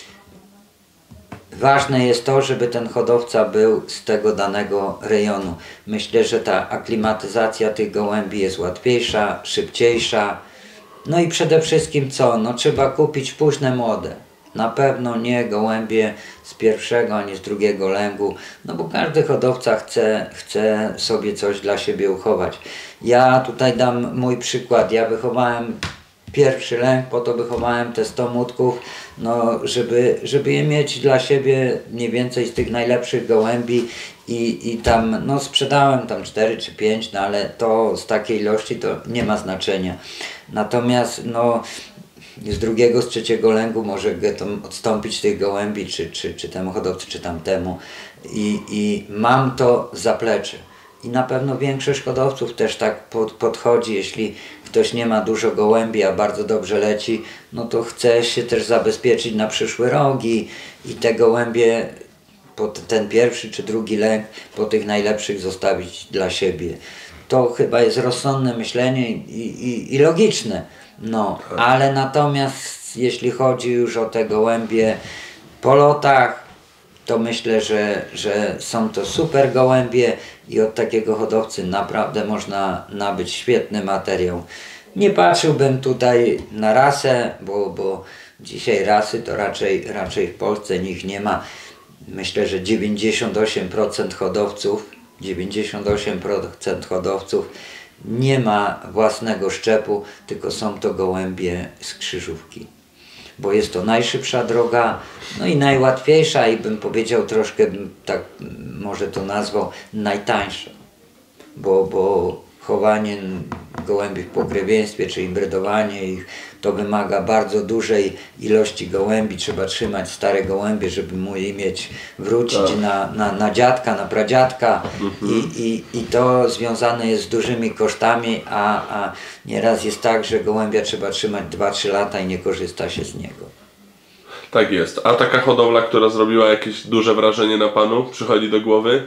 ważne jest to, żeby ten hodowca był z tego danego rejonu. Myślę, że ta aklimatyzacja tych gołębi jest łatwiejsza, szybciejsza. No i przede wszystkim co? No trzeba kupić późne młode. Na pewno nie gołębie z pierwszego ani z drugiego lęgu, no bo każdy hodowca chce, chce sobie coś dla siebie uchować. Ja tutaj dam mój przykład. Ja wychowałem pierwszy lęk, po to wychowałem te sto młodków, no, żeby, żeby je mieć dla siebie mniej więcej z tych najlepszych gołębi i, i tam no, sprzedałem tam cztery czy pięć, no ale to z takiej ilości to nie ma znaczenia. Natomiast no, z drugiego, z trzeciego lęgu może odstąpić tych gołębi, czy, czy, czy temu hodowcy, czy tamtemu i, i mam to zaplecze. I na pewno większość hodowców też tak pod, podchodzi, jeśli ktoś nie ma dużo gołębi, a bardzo dobrze leci, no to chce się też zabezpieczyć na przyszły rogi i te gołębie, pod ten pierwszy czy drugi lęk, po tych najlepszych zostawić dla siebie. To chyba jest rozsądne myślenie i, i, i logiczne. No, ale natomiast jeśli chodzi już o te gołębie po lotach, to myślę, że, że są to super gołębie i od takiego hodowcy naprawdę można nabyć świetny materiał. Nie patrzyłbym tutaj na rasę, bo, bo dzisiaj rasy to raczej, raczej w Polsce nich nie ma. Myślę, że dziewięćdziesiąt osiem procent hodowców, dziewięćdziesiąt osiem procent hodowców nie ma własnego szczepu, tylko są to gołębie z krzyżówki. Bo jest to najszybsza droga, no i najłatwiejsza i bym powiedział troszkę, tak może to nazwał, najtańsza. Bo, bo chowanie gołębi w pokrewieństwie, czy imbrydowanie ich, to wymaga bardzo dużej ilości gołębi. Trzeba trzymać stare gołębie, żeby mu je mieć, wrócić tak. na, na, na dziadka, na pradziadka mhm. I, i, i to związane jest z dużymi kosztami, a, a nieraz jest tak, że gołębia trzeba trzymać dwa trzy lata i nie korzysta się z niego. Tak jest. A taka hodowla, która zrobiła jakieś duże wrażenie na panu, przychodzi do głowy?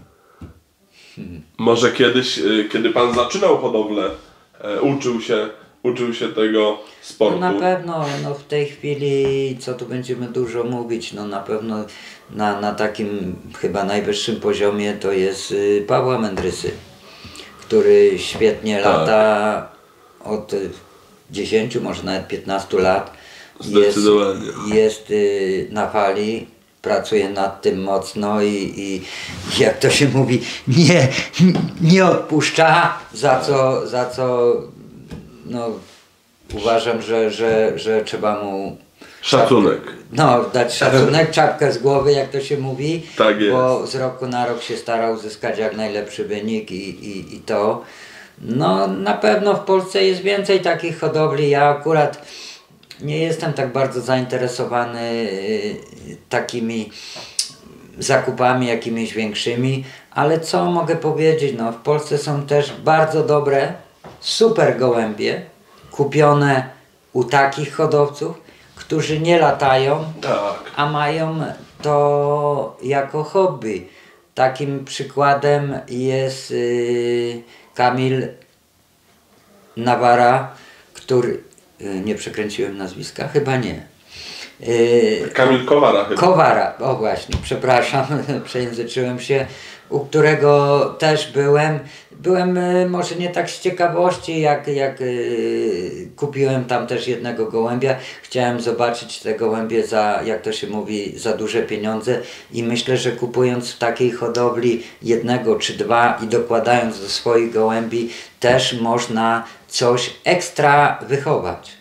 Hmm. Może kiedyś, kiedy pan zaczynał hodowlę, uczył się uczył się tego sportu? No na pewno, no w tej chwili, co tu będziemy dużo mówić, no na pewno na, na takim chyba najwyższym poziomie to jest Pawła Mędrysy, który świetnie tak. lata od dziesięciu, może nawet piętnastu lat. Zdecydowanie. Jest, jest na fali, pracuje nad tym mocno i, i jak to się mówi, nie, nie odpuszcza, za co, za co no, uważam, że, że, że trzeba mu szacunek. Czap, no, dać szacunek, czapkę z głowy, jak to się mówi, tak jest. Bo z roku na rok się starał uzyskać jak najlepszy wynik i, i, i to. No na pewno w Polsce jest więcej takich hodowli. Ja akurat nie jestem tak bardzo zainteresowany takimi zakupami jakimiś większymi, ale co mogę powiedzieć, no w Polsce są też bardzo dobre, super gołębie, kupione u takich hodowców, którzy nie latają, tak. a mają to jako hobby. Takim przykładem jest yy, Kamil Nawara, który, yy, nie przekręciłem nazwiska, chyba nie. Yy, Kamil Kowara chyba. Kowara, o właśnie, przepraszam, przejęzyczyłem się, u którego też byłem. Byłem y, może nie tak z ciekawości, jak, jak y, kupiłem tam też jednego gołębia. Chciałem zobaczyć te gołębie za, jak to się mówi, za duże pieniądze i myślę, że kupując w takiej hodowli jednego czy dwa i dokładając do swoich gołębi, też można coś ekstra wychować,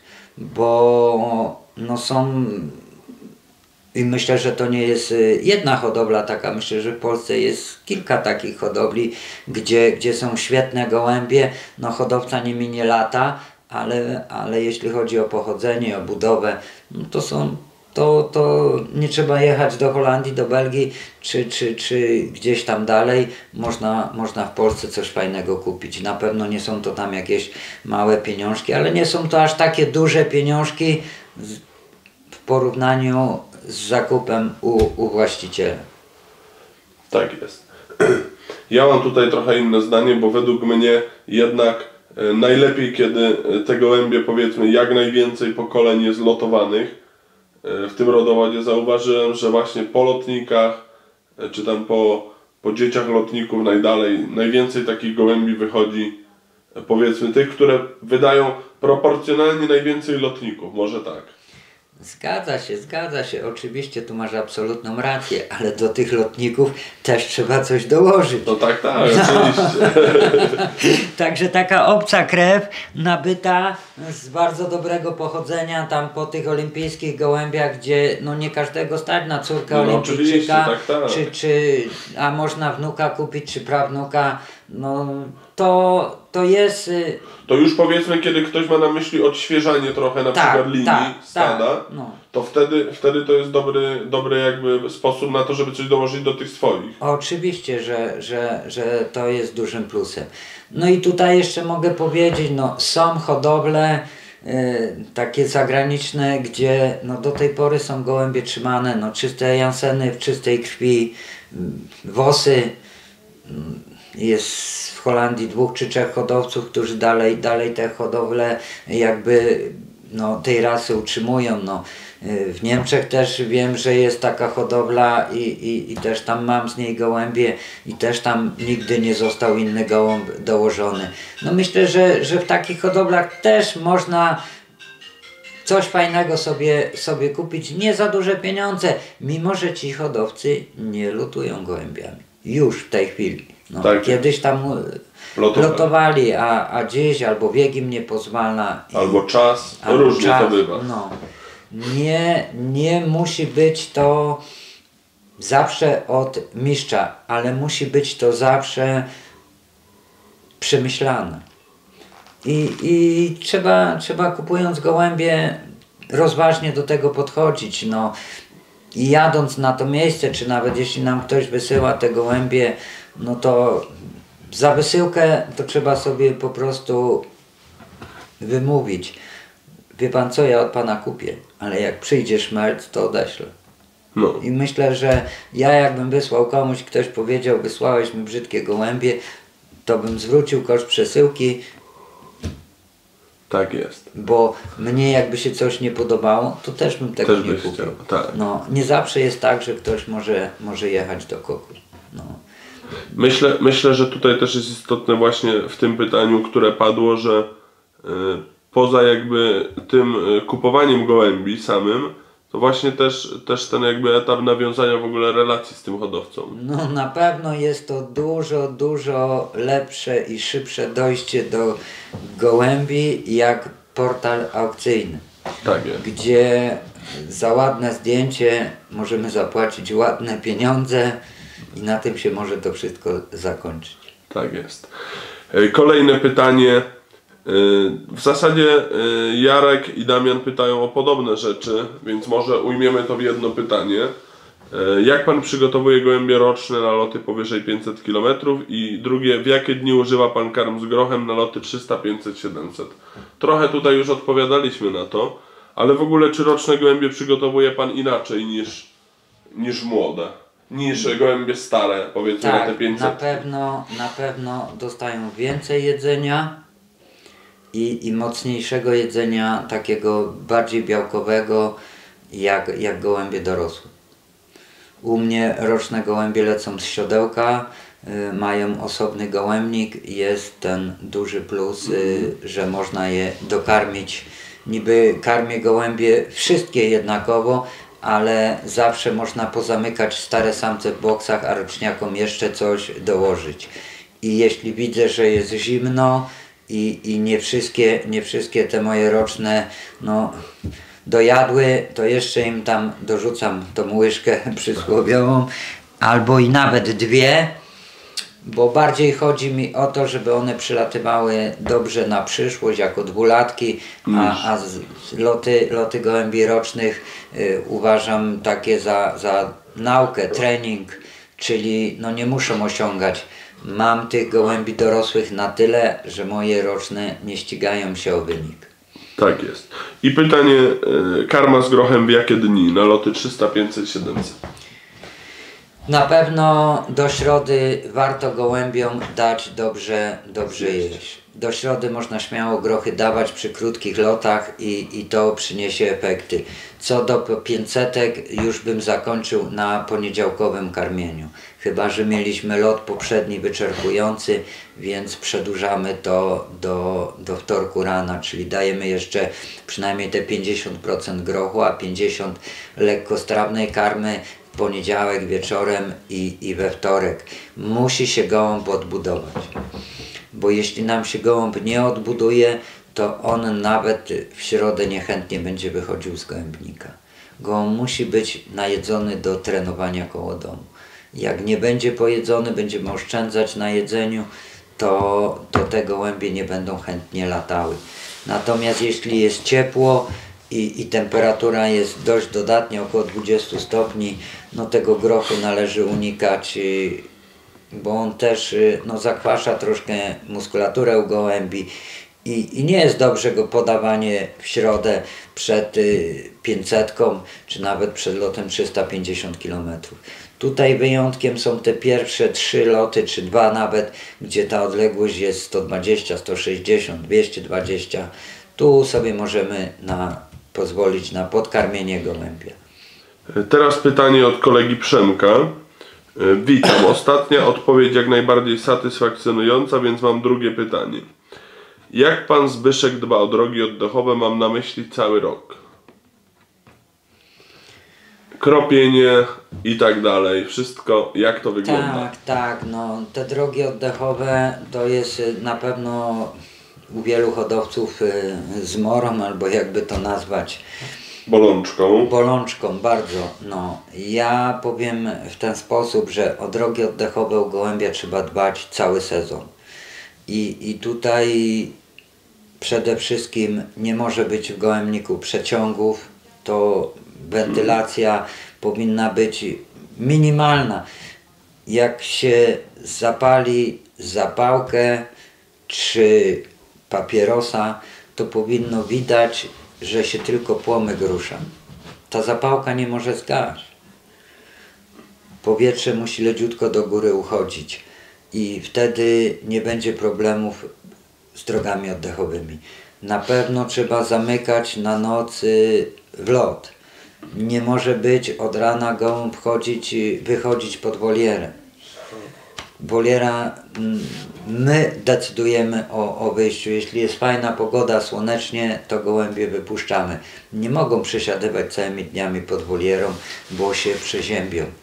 bo no są... I myślę, że to nie jest jedna hodowla taka, myślę, że w Polsce jest kilka takich hodowli, gdzie, gdzie są świetne gołębie, no hodowca nimi nie lata, ale, ale jeśli chodzi o pochodzenie, o budowę, no to są, to, to nie trzeba jechać do Holandii, do Belgii, czy, czy, czy gdzieś tam dalej, można, można w Polsce coś fajnego kupić. Na pewno nie są to tam jakieś małe pieniążki, ale nie są to aż takie duże pieniążki w porównaniu z zakupem u, u właściciela. Tak jest. Ja mam tutaj trochę inne zdanie, bo według mnie jednak e, najlepiej, kiedy te gołębie, powiedzmy, jak najwięcej pokoleń jest lotowanych. E, w tym rodowodzie zauważyłem, że właśnie po lotnikach, e, czy tam po, po dzieciach lotników najdalej, najwięcej takich gołębi wychodzi, e, powiedzmy, tych, które wydają proporcjonalnie najwięcej lotników, może tak. Zgadza się, zgadza się. Oczywiście tu masz absolutną rację, ale do tych lotników też trzeba coś dołożyć. No tak, tak, oczywiście. Także taka obca krew nabyta z bardzo dobrego pochodzenia tam po tych olimpijskich gołębiach, gdzie no nie każdego stać na córkę no, olimpijczyka, tak, tak. Czy, czy, a można wnuka kupić, czy prawnuka. No to, to jest... To już powiedzmy, kiedy ktoś ma na myśli odświeżanie trochę na tak, przykład linii tak, stada, tak, no. to wtedy, wtedy to jest dobry, dobry jakby sposób na to, żeby coś dołożyć do tych swoich. Oczywiście, że, że, że to jest dużym plusem. No i tutaj jeszcze mogę powiedzieć, no są hodowle y, takie zagraniczne, gdzie no do tej pory są gołębie trzymane, no czyste Janseny w czystej krwi, y, wosy. Y, jest w Holandii dwóch czy trzech hodowców, którzy dalej, dalej te hodowle jakby no, tej rasy utrzymują. No. W Niemczech też wiem, że jest taka hodowla i, i, i też tam mam z niej gołębie i też tam nigdy nie został inny gołąb dołożony. No myślę, że, że w takich hodowlach też można coś fajnego sobie, sobie kupić, nie za duże pieniądze, mimo że ci hodowcy nie lutują gołębiami. Już w tej chwili. No, tak. Kiedyś tam lotowali, lotowali a, a dziś albo wiek im nie pozwala. I, albo czas, albo różnie czas, to bywa. No. Nie, nie musi być to zawsze od mistrza, ale musi być to zawsze przemyślane. I, i trzeba, trzeba kupując gołębie rozważnie do tego podchodzić. No. I jadąc na to miejsce, czy nawet jeśli nam ktoś wysyła te gołębie, no to za wysyłkę to trzeba sobie po prostu wymówić. Wie pan co, ja od pana kupię, ale jak przyjdzie szmelc, to odeślę. No. I myślę, że ja jakbym wysłał komuś, ktoś powiedział, wysłałeś mi brzydkie gołębie, to bym zwrócił koszt przesyłki. Tak jest. Bo mnie jakby się coś nie podobało, to też bym tego też nie kupił. Chciał, tak. No, nie zawsze jest tak, że ktoś może, może jechać do kogoś. No. Myślę, myślę, że tutaj też jest istotne właśnie w tym pytaniu, które padło, że y, poza jakby tym y, kupowaniem gołębi samym, to właśnie też, też ten jakby etap nawiązania w ogóle relacji z tym hodowcą. No na pewno jest to dużo, dużo lepsze i szybsze dojście do gołębi, jak portal aukcyjny. Tak jest. Gdzie za ładne zdjęcie możemy zapłacić ładne pieniądze i na tym się może to wszystko zakończyć. Tak jest. Kolejne pytanie. W zasadzie Jarek i Damian pytają o podobne rzeczy, więc może ujmiemy to w jedno pytanie. Jak pan przygotowuje gołębie roczne na loty powyżej pięćset kilometrów? I drugie, w jakie dni używa pan karm z grochem na loty trzysta, pięćset, siedemset? Trochę tutaj już odpowiadaliśmy na to, ale w ogóle czy roczne gołębie przygotowuje pan inaczej niż, niż młode? Niż gołębie stare, powiedzmy tak, na te pięćset? Na pewno, na pewno dostają więcej jedzenia i, i mocniejszego jedzenia, takiego bardziej białkowego, jak, jak gołębie dorosłe. U mnie roczne gołębie lecą z siodełka, y, mają osobny gołębnik, jest ten duży plus, y, że można je dokarmić. Niby karmię gołębie wszystkie jednakowo, ale zawsze można pozamykać stare samce w boksach, a roczniakom jeszcze coś dołożyć. I jeśli widzę, że jest zimno i, i nie wszystkie, nie wszystkie te moje roczne, no, dojadły, to jeszcze im tam dorzucam tą łyżkę przysłowiową, albo i nawet dwie, bo bardziej chodzi mi o to, żeby one przylatywały dobrze na przyszłość, jako dwulatki, a, a z, z loty, loty gołębi rocznych y, uważam takie za, za naukę, trening, czyli no nie muszą osiągać. Mam tych gołębi dorosłych na tyle, że moje roczne nie ścigają się o wynik. Tak jest. I pytanie, y, karma z grochem w jakie dni? Na loty trzysta, pięćset, siedemset. Na pewno do środy warto gołębiom dać dobrze, dobrze jeść. Do środy można śmiało grochy dawać przy krótkich lotach i, i to przyniesie efekty. Co do pięćsetek już bym zakończył na poniedziałkowym karmieniu. Chyba że mieliśmy lot poprzedni wyczerpujący, więc przedłużamy to do, do wtorku rana, czyli dajemy jeszcze przynajmniej te pięćdziesiąt procent grochu, a pięćdziesiąt procent lekkostrawnej karmy w poniedziałek wieczorem i, i we wtorek. Musi się gołąb odbudować, bo jeśli nam się gołąb nie odbuduje, to on nawet w środę niechętnie będzie wychodził z gołębnika. Gołąb musi być najedzony do trenowania koło domu. Jak nie będzie pojedzony, będziemy oszczędzać na jedzeniu, to, to te gołębie nie będą chętnie latały. Natomiast jeśli jest ciepło i, i temperatura jest dość dodatnia, około dwadzieścia stopni, no tego grochu należy unikać, bo on też no, zakwasza troszkę muskulaturę u gołębi i, i nie jest dobrze go podawanie w środę przed pięćsetką, czy nawet przed lotem trzysta pięćdziesiąt kilometrów. Tutaj wyjątkiem są te pierwsze trzy loty, czy dwa nawet, gdzie ta odległość jest sto dwadzieścia, sto sześćdziesiąt, dwieście dwadzieścia. Tu sobie możemy na, pozwolić na podkarmienie gołębia. Teraz pytanie od kolegi Przemka. Witam. Ostatnia odpowiedź jak najbardziej satysfakcjonująca, więc mam drugie pytanie. Jak pan Zbyszek dba o drogi oddechowe? Mam na myśli cały rok. Kropienie i tak dalej. Wszystko, jak to wygląda? Tak, tak. No, te drogi oddechowe to jest na pewno u wielu hodowców zmorą, albo jakby to nazwać, bolączką. Bolączką, bardzo. No. Ja powiem w ten sposób, że o drogi oddechowe u gołębia trzeba dbać cały sezon. I, i tutaj przede wszystkim nie może być w gołębniku przeciągów, to wentylacja powinna być minimalna. Jak się zapali zapałkę czy papierosa, to powinno widać, że się tylko płomyk rusza. Ta zapałka nie może zgaść. Powietrze musi leciutko do góry uchodzić i wtedy nie będzie problemów z drogami oddechowymi. Na pewno trzeba zamykać na noc w lot. Nie może być od rana gołąb chodzić, wychodzić pod wolierę. Woliera, my decydujemy o, o wyjściu. Jeśli jest fajna pogoda, słonecznie, to gołębie wypuszczamy. Nie mogą przesiadywać całymi dniami pod wolierą, bo się przeziębią.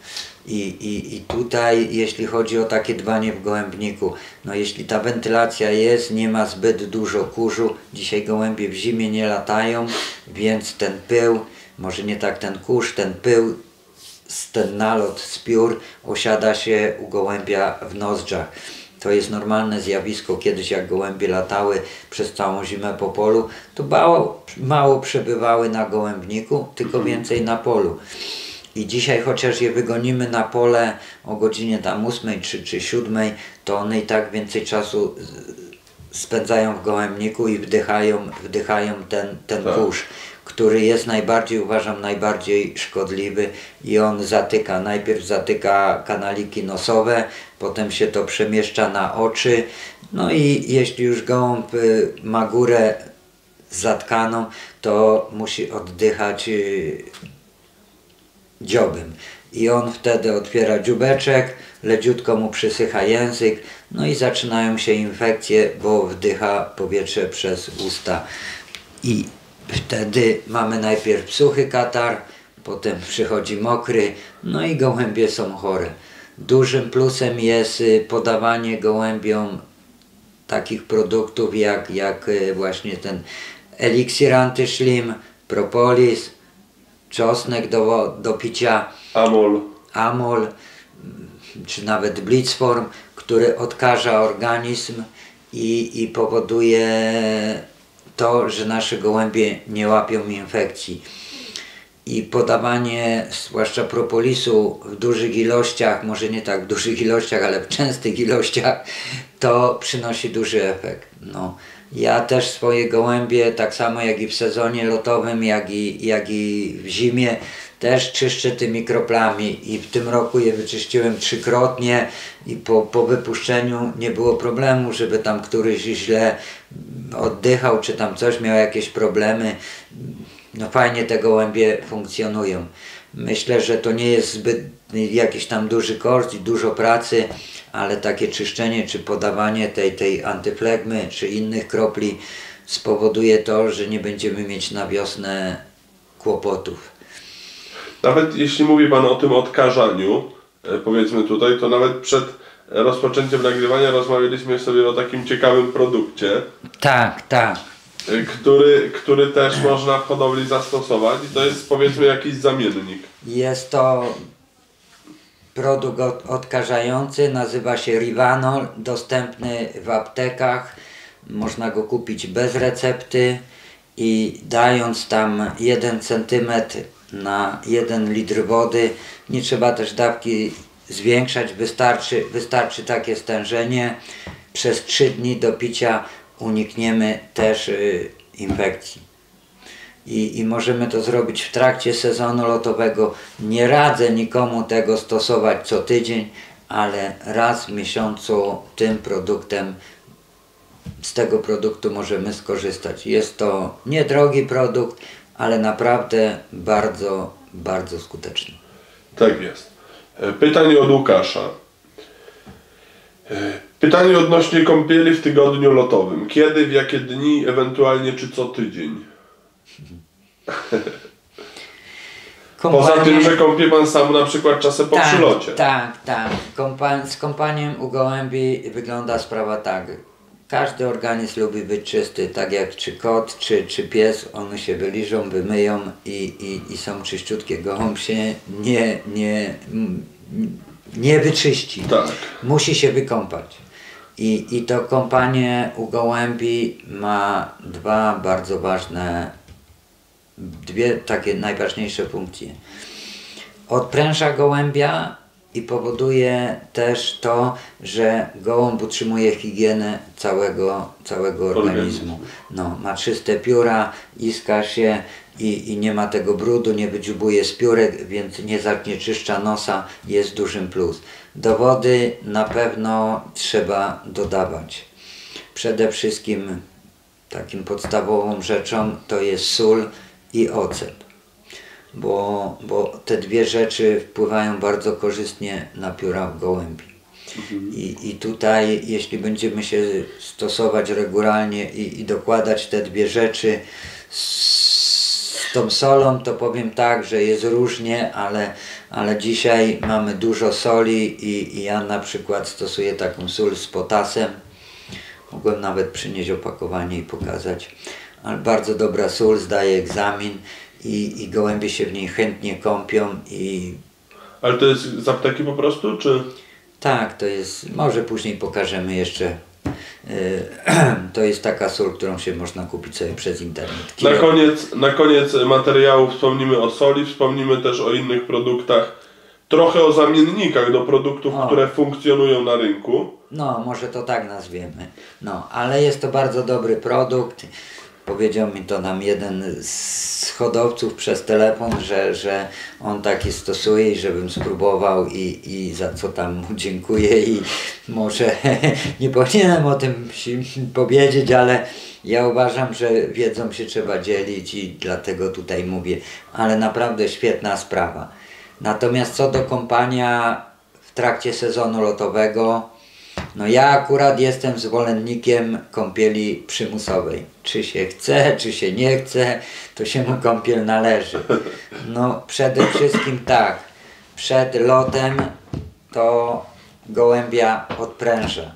I, i, I tutaj, jeśli chodzi o takie dbanie w gołębniku, no jeśli ta wentylacja jest, nie ma zbyt dużo kurzu, dzisiaj gołębie w zimie nie latają, więc ten pył, może nie tak ten kurz, ten pył, ten nalot z piór osiada się u gołębia w nozdrzach. To jest normalne zjawisko. Kiedyś jak gołębie latały przez całą zimę po polu, to mało, mało przebywały na gołębniku, tylko więcej na polu. I dzisiaj chociaż je wygonimy na pole o godzinie tam ósmej czy, czy siódmej, to one i tak więcej czasu spędzają w gołębniku i wdychają, wdychają ten, ten tak. kurz, który jest najbardziej, uważam, najbardziej szkodliwy i on zatyka. Najpierw zatyka kanaliki nosowe, potem się to przemieszcza na oczy. No i jeśli już gołąb ma górę zatkaną, to musi oddychać dziobem. I on wtedy otwiera dzióbeczek, leciutko mu przysycha język, no i zaczynają się infekcje, bo wdycha powietrze przez usta. I wtedy mamy najpierw suchy katar, potem przychodzi mokry, no i gołębie są chore. Dużym plusem jest podawanie gołębiom takich produktów jak, jak właśnie ten eliksir antyszlim, propolis, czosnek do, do picia, amol. amol, czy nawet blitzform, który odkaża organizm i, i powoduje to, że nasze gołębie nie łapią infekcji. I podawanie zwłaszcza propolisu w dużych ilościach, może nie tak w dużych ilościach, ale w częstych ilościach, to przynosi duży efekt. No. Ja też swoje gołębie, tak samo jak i w sezonie lotowym, jak i, jak i w zimie, też czyszczę tymi kroplami i w tym roku je wyczyściłem trzykrotnie i po, po wypuszczeniu nie było problemu, żeby tam któryś źle oddychał, czy tam coś miał jakieś problemy. No fajnie te gołębie funkcjonują. Myślę, że to nie jest zbyt jakiś tam duży koszt i dużo pracy, ale takie czyszczenie czy podawanie tej, tej antyflegmy czy innych kropli spowoduje to, że nie będziemy mieć na wiosnę kłopotów. Nawet jeśli mówi Pan o tym odkażaniu, powiedzmy tutaj, to nawet przed rozpoczęciem nagrywania rozmawialiśmy sobie o takim ciekawym produkcie. Tak, tak. Który, który też można w hodowli zastosować i to jest powiedzmy jakiś zamiennik. Jest to produkt od, odkażający, nazywa się Rivanol, dostępny w aptekach, można go kupić bez recepty i dając tam jeden centymetr na jeden litr wody, nie trzeba też dawki zwiększać, wystarczy, wystarczy takie stężenie, przez trzy dni do picia unikniemy też y, infekcji. I, I możemy to zrobić w trakcie sezonu lotowego. Nie radzę nikomu tego stosować co tydzień, ale raz w miesiącu tym produktem, z tego produktu możemy skorzystać. Jest to niedrogi produkt, ale naprawdę bardzo, bardzo skuteczny. Tak jest. Pytanie od Łukasza. Pytanie odnośnie kąpieli w tygodniu lotowym. Kiedy, w jakie dni, ewentualnie czy co tydzień? Kompanie... Poza tym, że kąpie Pan sam na przykład czasem po tak, przylocie. Tak, tak. Kompa... Z kąpaniem u gołębi wygląda sprawa tak. Każdy organizm lubi być czysty, tak jak czy kot, czy, czy pies, one się wyliżą, wymyją i, i, i są czyściutkie. Gołąb się nie, nie, nie wyczyści. Tak. Musi się wykąpać. I, I to kąpanie u gołębi ma dwa bardzo ważne, dwie takie najważniejsze funkcje. Odpręża gołębia i powoduje też to, że gołąb utrzymuje higienę całego, całego organizmu. No, ma czyste pióra, iska się i, i nie ma tego brudu, nie wydziubuje z piórek, więc nie zanieczyszcza nosa, jest dużym plus. Do wody na pewno trzeba dodawać. Przede wszystkim takim podstawową rzeczą to jest sól i ocet. Bo, bo te dwie rzeczy wpływają bardzo korzystnie na pióra w gołębi. Mhm. I, I tutaj, jeśli będziemy się stosować regularnie i, i dokładać te dwie rzeczy z, z tą solą, to powiem tak, że jest różnie, ale, ale dzisiaj mamy dużo soli i, i ja na przykład stosuję taką sól z potasem. Mogłem nawet przynieść opakowanie i pokazać, ale bardzo dobra sól, zdaje egzamin i, i gołębie się w niej chętnie kąpią i... Ale to jest z apteki po prostu, czy...? Tak, to jest, może później pokażemy jeszcze. To jest taka sól, którą się można kupić sobie przez internet. Kilo. Na koniec, na koniec materiału wspomnimy o soli, wspomnimy też o innych produktach, trochę o zamiennikach do produktów, o. które funkcjonują na rynku. No, może to tak nazwiemy. No, ale jest to bardzo dobry produkt. Powiedział mi to nam jeden z hodowców przez telefon, że, że on taki stosuje i żebym spróbował i, i za co tam mu dziękuję i może nie powinienem o tym powiedzieć, ale ja uważam, że wiedzą się trzeba dzielić i dlatego tutaj mówię, ale naprawdę świetna sprawa. Natomiast co do kąpania w trakcie sezonu lotowego, no ja akurat jestem zwolennikiem kąpieli przymusowej. Czy się chce, czy się nie chce, to się mu kąpiel należy. No przede wszystkim tak, przed lotem to gołębia odpręża.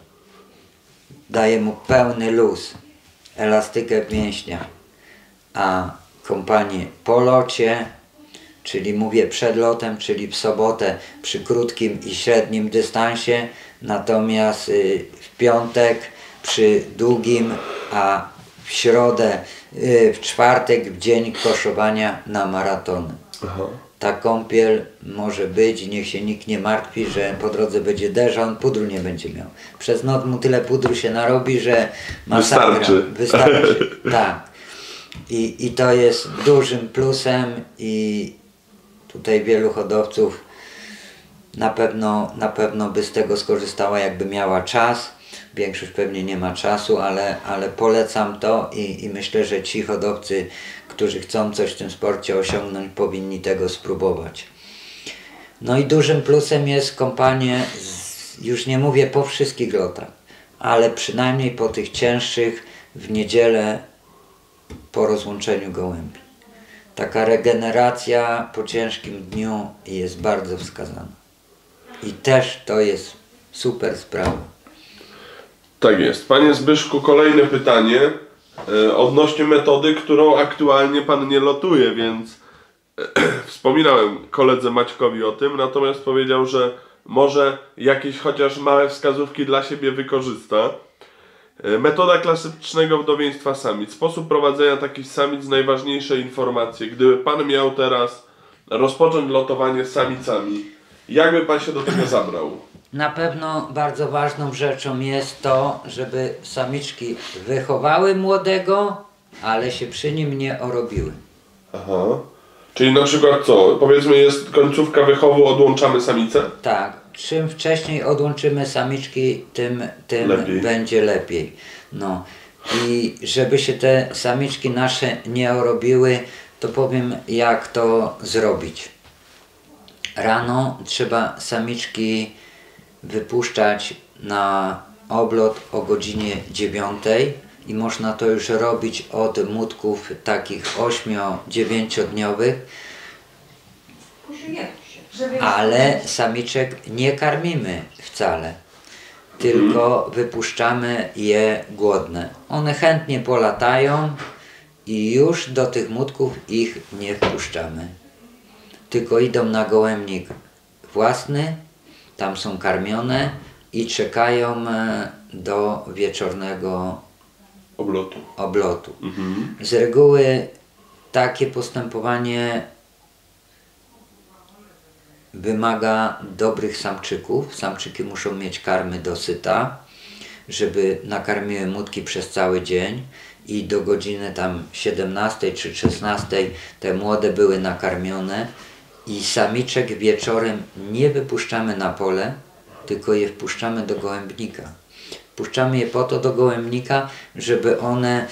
Daje mu pełny luz, elastykę w mięśniach. A kąpanie po locie, czyli mówię przed lotem, czyli w sobotę przy krótkim i średnim dystansie, natomiast y, w piątek przy długim, a w środę, y, w czwartek w dzień koszowania na maratony. Aha. Ta kąpiel może być i niech się nikt nie martwi, że po drodze będzie deszcz, a on pudru nie będzie miał. Przez noc mu tyle pudru się narobi, że masakra. Wystarczy. Wystarczy. Tak. I, I to jest dużym plusem i tutaj wielu hodowców na pewno, na pewno by z tego skorzystała, jakby miała czas. Większość pewnie nie ma czasu, ale, ale polecam to i, i myślę, że ci hodowcy, którzy chcą coś w tym sporcie osiągnąć, powinni tego spróbować. No i dużym plusem jest kąpanie, z, już nie mówię po wszystkich lotach, ale przynajmniej po tych cięższych w niedzielę po rozłączeniu gołębi. Taka regeneracja po ciężkim dniu jest bardzo wskazana. I też to jest super sprawa. Tak jest. Panie Zbyszku, kolejne pytanie e, odnośnie metody, którą aktualnie Pan nie lotuje, więc e, wspominałem koledze Maćkowi o tym, natomiast powiedział, że może jakieś chociaż małe wskazówki dla siebie wykorzysta. E, metoda klasycznego wdowieństwa samic. Sposób prowadzenia takich samic, najważniejsze informacje. Gdyby Pan miał teraz rozpocząć lotowanie z samicami, jak by Pan się do tego zabrał? Na pewno bardzo ważną rzeczą jest to, żeby samiczki wychowały młodego, ale się przy nim nie orobiły. Aha. Czyli na przykład co? Powiedzmy jest końcówka wychowu, odłączamy samicę? Tak. Czym wcześniej odłączymy samiczki, tym, tym lepiej. będzie lepiej. No. I żeby się te samiczki nasze nie orobiły, to powiem jak to zrobić. Rano trzeba samiczki wypuszczać na oblot o godzinie dziewiątej i można to już robić od młodków takich ośmiu-dziewięciodniowych, ale samiczek nie karmimy wcale, tylko wypuszczamy je głodne. One chętnie polatają i już do tych młodków ich nie wpuszczamy, tylko idą na gołębnik własny, tam są karmione i czekają do wieczornego oblotu. oblotu. Mhm. Z reguły takie postępowanie wymaga dobrych samczyków. Samczyki muszą mieć karmy dosyta, żeby nakarmiły młodki przez cały dzień i do godziny tam siedemnastej czy szesnastej te młode były nakarmione. I samiczek wieczorem nie wypuszczamy na pole, tylko je wpuszczamy do gołębnika. Wpuszczamy je po to do gołębnika, żeby one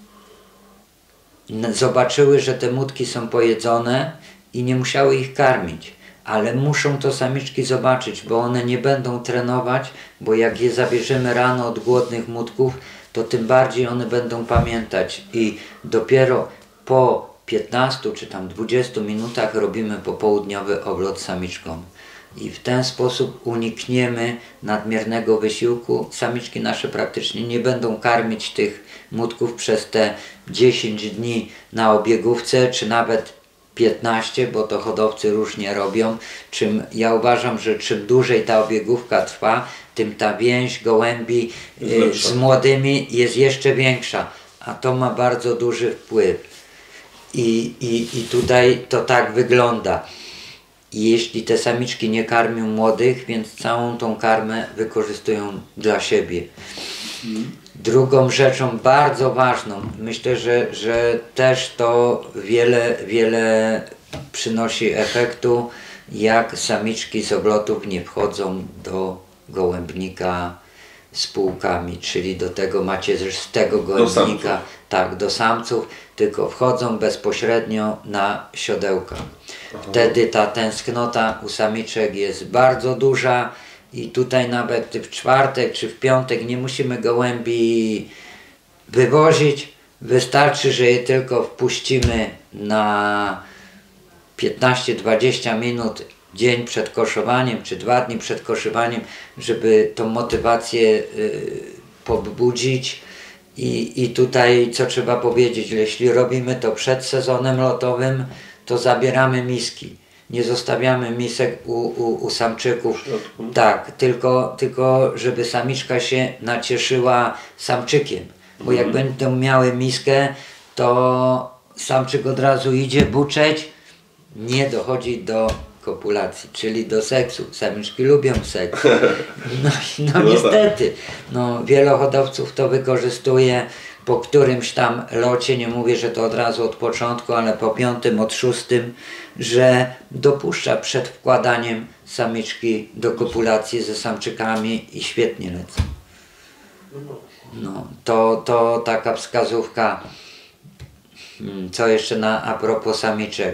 zobaczyły, że te młodki są pojedzone i nie musiały ich karmić. Ale muszą to samiczki zobaczyć, bo one nie będą trenować, bo jak je zabierzemy rano od głodnych młodków, to tym bardziej one będą pamiętać i dopiero po piętnastu czy tam dwudziestu minutach robimy popołudniowy oblot samiczkom. I w ten sposób unikniemy nadmiernego wysiłku. Samiczki nasze praktycznie nie będą karmić tych młodków przez te dziesięć dni na obiegówce, czy nawet piętnaście, bo to hodowcy różnie robią. Czym, ja uważam, że czym dłużej ta obiegówka trwa, tym ta więź gołębi y, z młodymi jest jeszcze większa, a to ma bardzo duży wpływ. I, i, i tutaj to tak wygląda. I jeśli te samiczki nie karmią młodych, więc całą tą karmę wykorzystują dla siebie. Hmm. Drugą rzeczą bardzo ważną, myślę, że, że też to wiele, wiele przynosi efektu, jak samiczki z oblotów nie wchodzą do gołębnika z półkami, czyli do tego macierzystego gołębnika, do tak, do samców, tylko wchodzą bezpośrednio na siodełka. Aha. Wtedy ta tęsknota u samiczek jest bardzo duża i tutaj nawet w czwartek czy w piątek nie musimy gołębi wywozić. Wystarczy, że je tylko wpuścimy na piętnaście dwadzieścia minut dzień przed koszowaniem, czy dwa dni przed koszowaniem, żeby tą motywację y, pobudzić. I, I tutaj co trzeba powiedzieć, jeśli robimy to przed sezonem lotowym, to zabieramy miski. Nie zostawiamy misek u, u, u samczyków. Tak, tylko, tylko żeby samiczka się nacieszyła samczykiem. Bo jak mhm. będą miały miskę, to samczyk od razu idzie buczeć, nie dochodzi do kopulacji, czyli do seksu. Samiczki lubią seks. No, no, no niestety, no, wielu hodowców to wykorzystuje po którymś tam locie, nie mówię, że to od razu od początku, ale po piątym, od szóstym, że dopuszcza przed wkładaniem samiczki do kopulacji ze samczykami i świetnie lecą. No, to, to taka wskazówka. Co jeszcze na, a propos samiczek?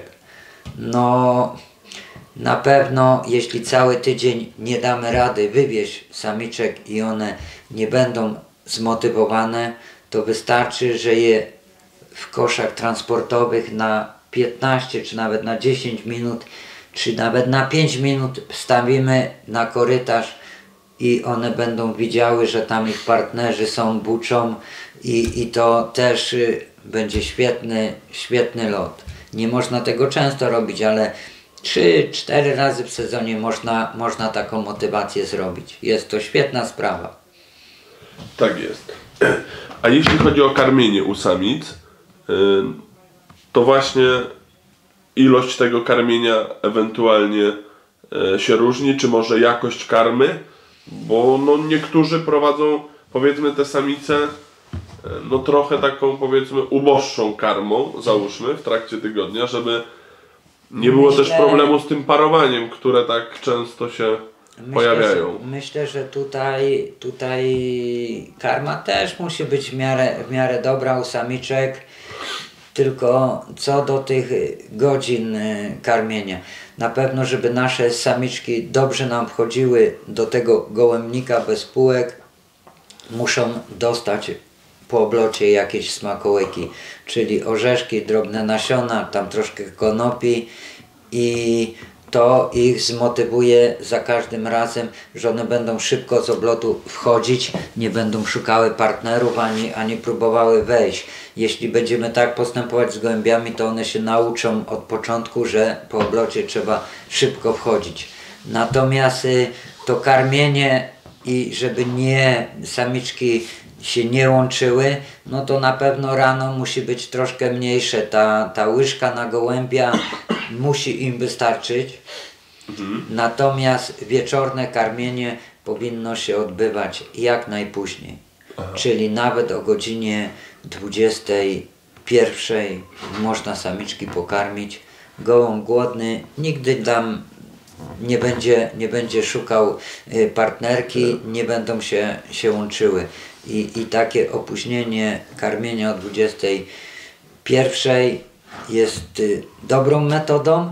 No, na pewno jeśli cały tydzień nie damy rady wywieźć samiczek i one nie będą zmotywowane, to wystarczy, że je w koszach transportowych na piętnaście czy nawet na dziesięć minut, czy nawet na pięć minut wstawimy na korytarz i one będą widziały, że tam ich partnerzy są, buczą i, i to też y, będzie świetny, świetny lot. Nie można tego często robić, ale trzy cztery razy w sezonie można, można taką motywację zrobić. Jest to świetna sprawa. Tak jest. A jeśli chodzi o karmienie u samic, to właśnie ilość tego karmienia ewentualnie się różni, czy może jakość karmy, bo no niektórzy prowadzą, powiedzmy, te samice no trochę taką, powiedzmy, uboższą karmą, załóżmy, w trakcie tygodnia, żeby nie było myślę, też problemu z tym parowaniem, które tak często się myślę, pojawiają. Że, myślę, że tutaj, tutaj karma też musi być w miarę, w miarę dobra u samiczek, tylko co do tych godzin karmienia. Na pewno, żeby nasze samiczki dobrze nam wchodziły do tego gołębnika bez półek, muszą dostać po oblocie jakieś smakołyki, czyli orzeszki, drobne nasiona, tam troszkę konopi i to ich zmotywuje za każdym razem, że one będą szybko z oblotu wchodzić, nie będą szukały partnerów ani, ani próbowały wejść. Jeśli będziemy tak postępować z gołębiami, to one się nauczą od początku, że po oblocie trzeba szybko wchodzić. Natomiast y, to karmienie i żeby nie samiczki się nie łączyły, no to na pewno rano musi być troszkę mniejsze. Ta, ta łyżka na gołębia musi im wystarczyć. Mhm. Natomiast wieczorne karmienie powinno się odbywać jak najpóźniej. Aha. Czyli nawet o godzinie dwudziestej pierwszej można samiczki pokarmić. Gołąb głodny nigdy tam nie będzie, nie będzie szukał partnerki, nie będą się, się łączyły. I, I takie opóźnienie karmienia o dwudziestej pierwszej jest y, dobrą metodą,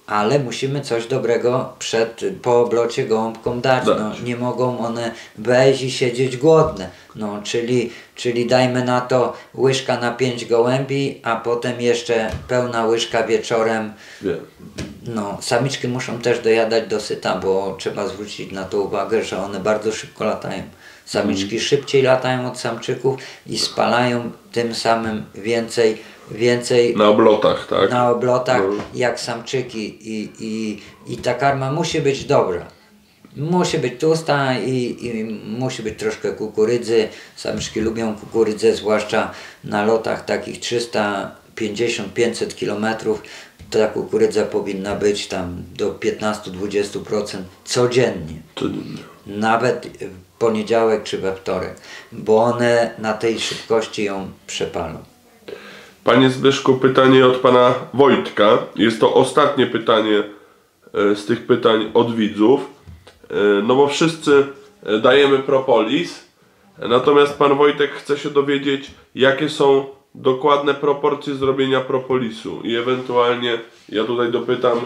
ale musimy coś dobrego przed, po oblocie gołąbkom dać. dać. No, nie mogą one wejść i siedzieć głodne. No, czyli, czyli dajmy na to łyżka na pięć gołębi, a potem jeszcze pełna łyżka wieczorem. Wiem. No, samiczki muszą też dojadać dosyta, bo trzeba zwrócić na to uwagę, że one bardzo szybko latają. Samiczki mm. szybciej latają od samczyków i spalają tym samym więcej, więcej na oblotach, tak? Na oblotach no. jak samczyki i, i, i ta karma musi być dobra. Musi być tłusta i, i musi być troszkę kukurydzy. Samiczki lubią kukurydzę, zwłaszcza na lotach takich trzysta pięćdziesiąt do pięciuset kilometrów. Ta kukurydza powinna być tam do piętnaście do dwudziestu procent codziennie. Codziennie. Nawet w poniedziałek czy we wtorek, bo one na tej szybkości ją przepalą. Panie Zbyszku, pytanie od pana Wojtka. Jest to ostatnie pytanie z tych pytań od widzów. No bo wszyscy dajemy propolis, natomiast pan Wojtek chce się dowiedzieć, jakie są dokładne proporcje zrobienia propolisu i ewentualnie ja tutaj dopytam,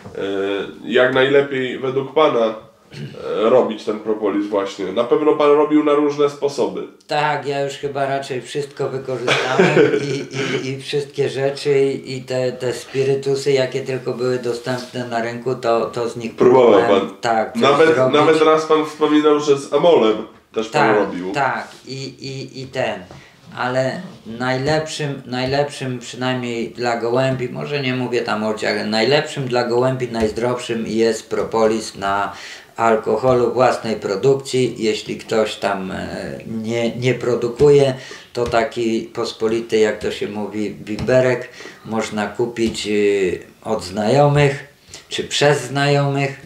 jak najlepiej według pana robić ten propolis właśnie. Na pewno pan robił na różne sposoby. Tak, ja już chyba raczej wszystko wykorzystałem i, i, i wszystkie rzeczy i te, te spirytusy, jakie tylko były dostępne na rynku, to, to z nich próbował próbowałem. pan. Tak, nawet, nawet raz pan wspominał, że z amolem też pan tak, robił. Tak, i, i, i ten. Ale najlepszym, najlepszym przynajmniej dla gołębi, może nie mówię tam o ale najlepszym dla gołębi, najzdrowszym jest propolis na alkoholu własnej produkcji. Jeśli ktoś tam nie, nie produkuje, to taki pospolity, jak to się mówi, bimberek można kupić od znajomych czy przez znajomych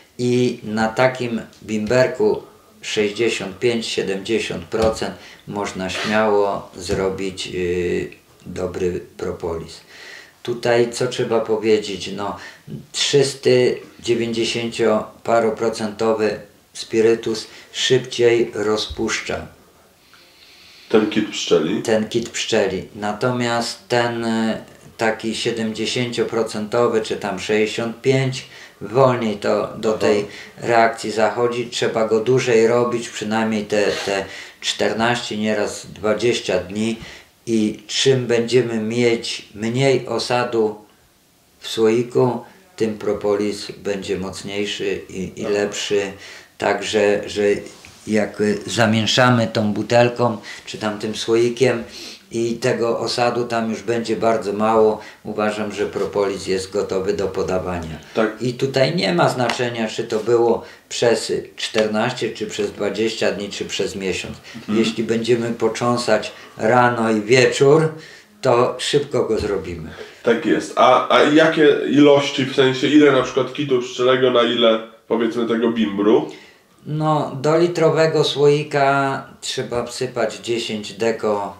i na takim bimberku sześćdziesiąt pięć do siedemdziesięciu procent można śmiało zrobić yy, dobry propolis. Tutaj co trzeba powiedzieć, no trzysta dziewięćdziesięcioparoprocentowy spirytus szybciej rozpuszcza. Ten kit pszczeli? Ten kit pszczeli. Natomiast ten taki siedemdziesięcioprocentowy czy tam sześćdziesiąt pięć wolniej to do tej reakcji zachodzi. Trzeba go dłużej robić, przynajmniej te, te czternaście, nieraz dwadzieścia dni i czym będziemy mieć mniej osadu w słoiku, tym propolis będzie mocniejszy i, i lepszy. Także, że jak zamieszamy tą butelką czy tam tym słoikiem i tego osadu tam już będzie bardzo mało, uważam, że propolis jest gotowy do podawania. Tak. I tutaj nie ma znaczenia, czy to było przez czternaście, czy przez dwadzieścia dni, czy przez miesiąc. Mhm. Jeśli będziemy począsać rano i wieczór, to szybko go zrobimy. Tak jest. A, a jakie ilości, w sensie ile na przykład kitu pszczelego na ile powiedzmy tego bimbru? No do litrowego słoika trzeba wsypać dziesięć deko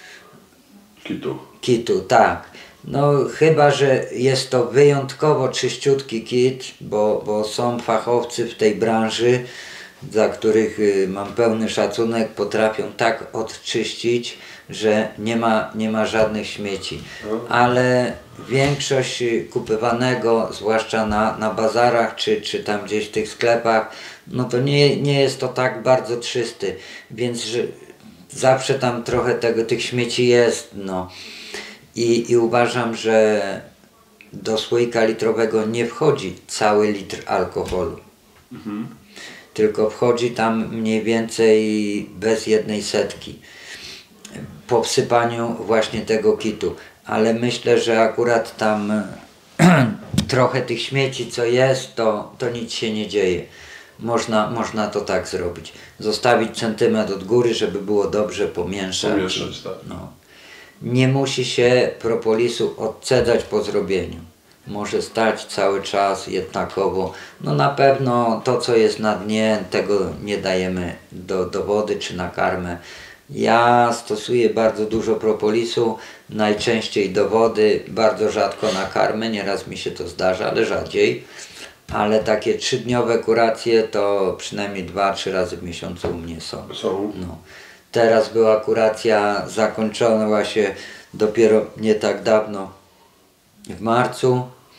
kitu. Kitu, tak. No chyba, że jest to wyjątkowo czyściutki kit, bo, bo są fachowcy w tej branży, za których y, mam pełny szacunek, potrafią tak odczyścić, że nie ma, nie ma żadnych śmieci. Ale większość kupywanego, zwłaszcza na, na bazarach czy, czy tam gdzieś w tych sklepach, no to nie, nie jest to tak bardzo czysty, więc że zawsze tam trochę tego, tych śmieci jest, no. I, I uważam, że do słoika litrowego nie wchodzi cały litr alkoholu. Mhm. Tylko wchodzi tam mniej więcej bez jednej setki po wsypaniu właśnie tego kitu. Ale myślę, że akurat tam trochę tych śmieci co jest, to, to nic się nie dzieje. Można, można to tak zrobić. Zostawić centymetr od góry, żeby było dobrze pomieszać. Pomieszać, tak. No. Nie musi się propolisu odcedzać po zrobieniu. Może stać cały czas jednakowo. No na pewno to, co jest na dnie, tego nie dajemy do, do wody czy na karmę. Ja stosuję bardzo dużo propolisu, najczęściej do wody, bardzo rzadko na karmę, nieraz mi się to zdarza, ale rzadziej. Ale takie trzydniowe kuracje to przynajmniej dwa, trzy razy w miesiącu u mnie są. Są. No. Teraz była kuracja zakończona się dopiero nie tak dawno w marcu.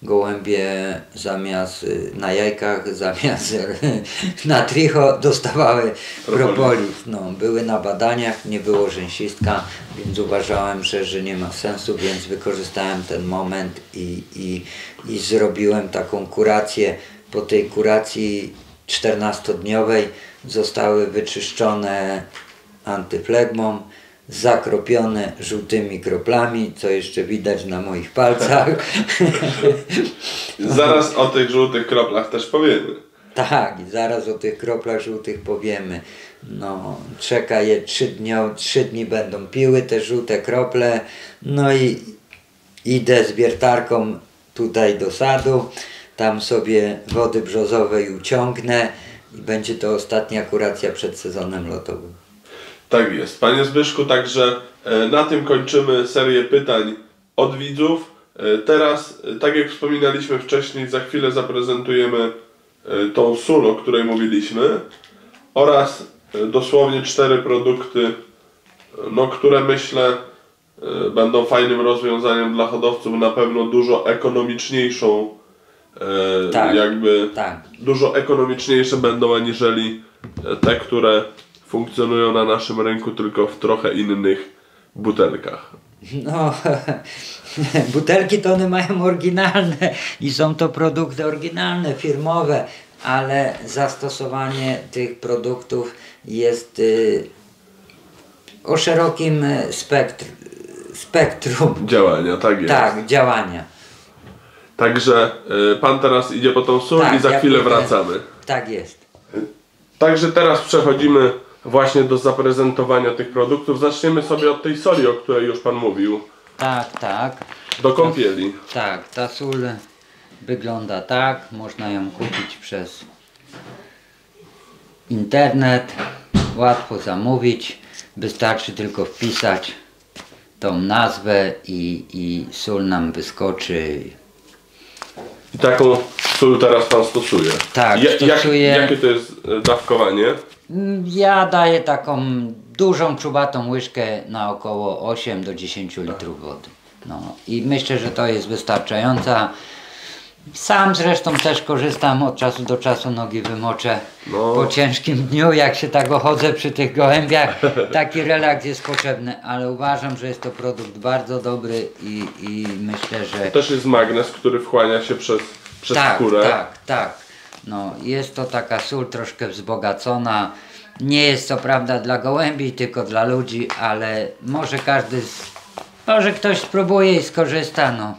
gołębie zamiast na jajkach, zamiast na tricho dostawały propolis. No, były na badaniach, nie było rzęsistka, więc uważałem, że, że nie ma sensu, więc wykorzystałem ten moment i, i, i zrobiłem taką kurację. Po tej kuracji czternastodniowej zostały wyczyszczone antyflegmą, zakropione żółtymi kroplami, co jeszcze widać na moich palcach. Zaraz o tych żółtych kroplach też powiemy. Tak, i zaraz o tych kroplach żółtych powiemy. No, czeka je trzy dni, trzy dni będą piły te żółte krople. No i idę z wiertarką tutaj do sadu, tam sobie wody brzozowej uciągnę i będzie to ostatnia kuracja przed sezonem lotowym. Tak jest. Panie Zbyszku, także na tym kończymy serię pytań od widzów. Teraz, tak jak wspominaliśmy wcześniej, za chwilę zaprezentujemy tą sól, o której mówiliśmy, oraz dosłownie cztery produkty, no, które myślę będą fajnym rozwiązaniem dla hodowców, na pewno dużo ekonomiczniejszą, tak, jakby tak. dużo ekonomiczniejsze będą aniżeli te, które funkcjonują na naszym rynku, tylko w trochę innych butelkach. No, butelki to one mają oryginalne i są to produkty oryginalne, firmowe, ale zastosowanie tych produktów jest y, o szerokim spektr, spektrum działania, tak jest. Tak, działania. Także y, pan teraz idzie po tą sól tak, i za ja chwilę pójdę. Wracamy. Tak jest. Także teraz przechodzimy właśnie do zaprezentowania tych produktów. Zaczniemy sobie od tej soli, o której już pan mówił. Tak, tak. Do kąpieli. Ta, tak, ta sól wygląda tak. Można ją kupić przez internet. Łatwo zamówić. Wystarczy tylko wpisać tą nazwę i, i sól nam wyskoczy. I taką sól teraz pan stosuje. Tak, ja, stosuję. Jak, jakie to jest dawkowanie? Ja daję taką dużą, czubatą łyżkę na około osiem do dziesięciu litrów wody. No i myślę, że to jest wystarczająca. Sam zresztą też korzystam, od czasu do czasu nogi wymoczę no. po ciężkim dniu, jak się tak ochodzę przy tych gołębiach. Taki relaks jest potrzebny, ale uważam, że jest to produkt bardzo dobry i, i myślę, że... To też jest magnes, który wchłania się przez, przez tak, skórę. Tak, tak. No, jest to taka sól troszkę wzbogacona. Nie jest co prawda dla gołębi, tylko dla ludzi, ale może każdy, z... może ktoś spróbuje i skorzysta. No.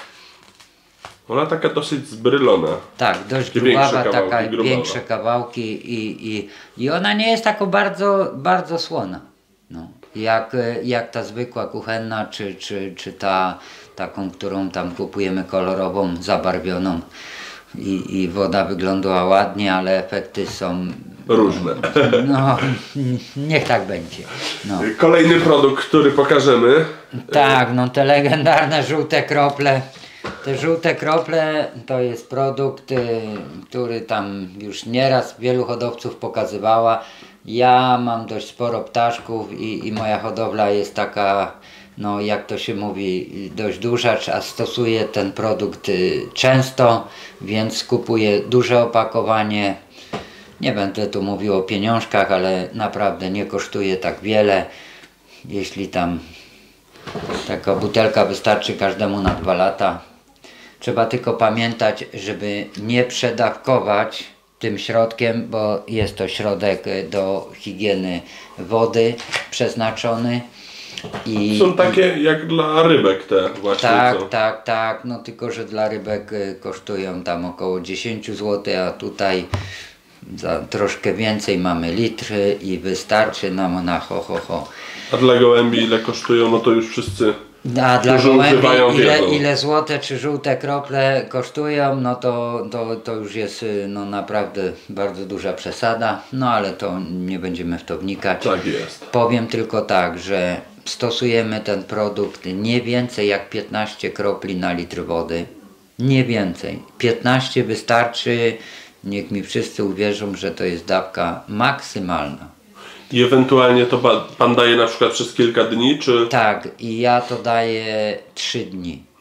Ona taka dosyć zbrylona. Tak, dość grubawa, taka grubawa. Większe kawałki i, i, i ona nie jest taka bardzo, bardzo słona. No. Jak, jak ta zwykła kuchenna, czy, czy, czy ta taką, którą tam kupujemy kolorową, zabarwioną. I, I woda wyglądała ładnie, ale efekty są różne. No, niech tak będzie. No. Kolejny produkt, który pokażemy. Tak, no te legendarne żółte krople. Te żółte krople to jest produkt, który tam już nieraz wielu hodowców pokazywała. Ja mam dość sporo ptaszków i, i moja hodowla jest taka, no jak to się mówi, dość duża, a stosuję ten produkt często, więc kupuję duże opakowanie. Nie będę tu mówił o pieniążkach, ale naprawdę nie kosztuje tak wiele. Jeśli tam taka butelka wystarczy każdemu na dwa lata. Trzeba tylko pamiętać, żeby nie przedawkować tym środkiem, bo jest to środek do higieny wody przeznaczony. I, Są takie i, jak dla rybek te właśnie. Tak, co? tak, tak, no tylko że dla rybek kosztują tam około dziesięć złotych, a tutaj za troszkę więcej mamy litry i wystarczy nam na ho ho ho. A dla gołębi ile kosztują, no to już wszyscy, a dla gołębi ile, wiedzą. ile złote czy żółte krople kosztują, no to, to, to już jest no naprawdę bardzo duża przesada, no ale to nie będziemy w to wnikać. Tak jest. Powiem tylko tak, że stosujemy ten produkt nie więcej jak piętnaście kropli na litr wody. Nie więcej. piętnaście wystarczy. Niech mi wszyscy uwierzą, że to jest dawka maksymalna. I ewentualnie to pan daje na przykład przez kilka dni, czy? Tak, i ja to daję trzy dni.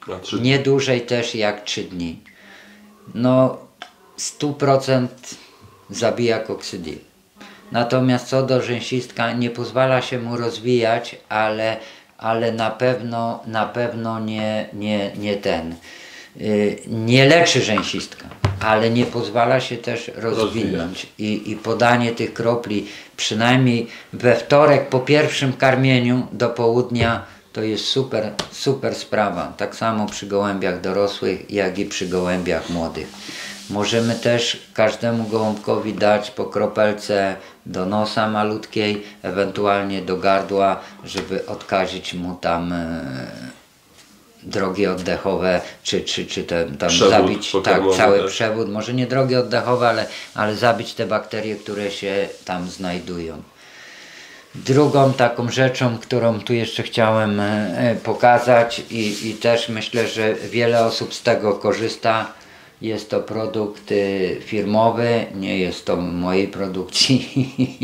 Nie dłużej też jak trzy dni. No sto procent zabija koksydil. Natomiast co do rzęsistka, nie pozwala się mu rozwijać, ale, ale na pewno, na pewno nie, nie, nie ten, yy, nie leczy rzęsistka, ale nie pozwala się też rozwinąć. I, i podanie tych kropli przynajmniej we wtorek po pierwszym karmieniu do południa to jest super, super sprawa. Tak samo przy gołębiach dorosłych, jak i przy gołębiach młodych. Możemy też każdemu gołąbkowi dać po kropelce do nosa malutkiej, ewentualnie do gardła, żeby odkazić mu tam e, drogi oddechowe, czy, czy, czy te, tam przewód zabić tak, cały też. przewód, może nie drogi oddechowe, ale, ale zabić te bakterie, które się tam znajdują. Drugą taką rzeczą, którą tu jeszcze chciałem e, pokazać i, i też myślę, że wiele osób z tego korzysta, jest to produkt y, firmowy, nie jest to mojej produkcji.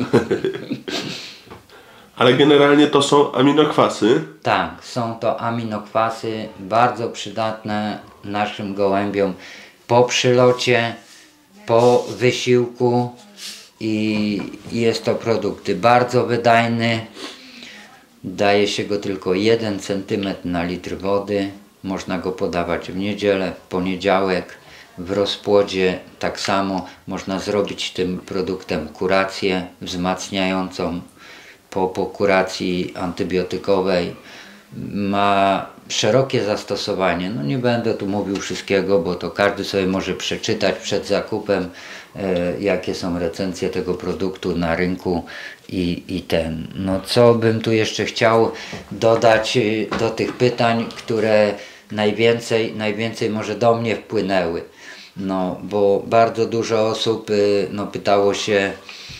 Ale generalnie to są aminokwasy. Tak, są to aminokwasy bardzo przydatne naszym gołębiom po przylocie, po wysiłku i jest to produkt bardzo wydajny. Daje się go tylko jeden centymetr na litr wody. Można go podawać w niedzielę, w poniedziałek. W rozpłodzie tak samo można zrobić tym produktem kurację wzmacniającą po, po kuracji antybiotykowej. Ma szerokie zastosowanie. No nie będę tu mówił wszystkiego, bo to każdy sobie może przeczytać przed zakupem, e, jakie są recenzje tego produktu na rynku i, i ten. No co bym tu jeszcze chciał dodać e, do tych pytań, które najwięcej, najwięcej może do mnie wpłynęły. No, bo bardzo dużo osób y, no, pytało się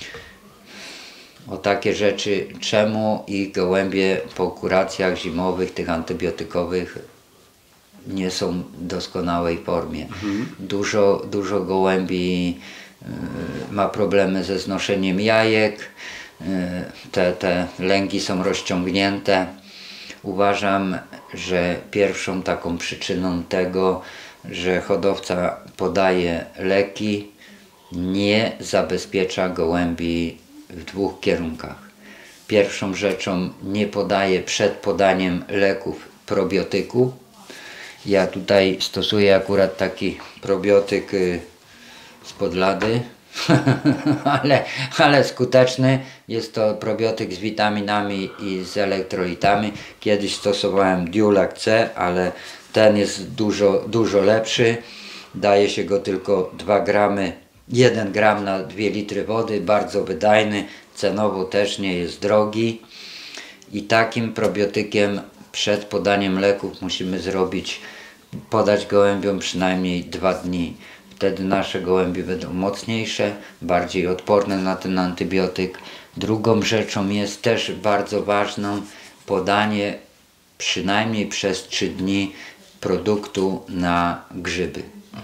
o takie rzeczy, czemu ich gołębie po kuracjach zimowych, tych antybiotykowych, nie są w doskonałej formie. Mhm. Dużo, dużo gołębi y, ma problemy ze znoszeniem jajek, y, te, te lęgi są rozciągnięte. Uważam, że pierwszą taką przyczyną tego, że hodowca podaje leki, nie zabezpiecza gołębi w dwóch kierunkach. Pierwszą rzeczą, nie podaje przed podaniem leków probiotyku. Ja tutaj stosuję akurat taki probiotyk z Podlady, ale, ale skuteczny. Jest to probiotyk z witaminami i z elektrolitami. Kiedyś stosowałem Diulac C, ale ten jest dużo, dużo lepszy. Daje się go tylko dwa gramy, jeden gram na dwa litry wody. Bardzo wydajny, cenowo też nie jest drogi. I takim probiotykiem przed podaniem leków musimy zrobić, podać gołębiom przynajmniej dwa dni. Wtedy nasze gołębie będą mocniejsze, bardziej odporne na ten antybiotyk. Drugą rzeczą jest też bardzo ważną podanie przynajmniej przez trzy dni produktu na grzyby.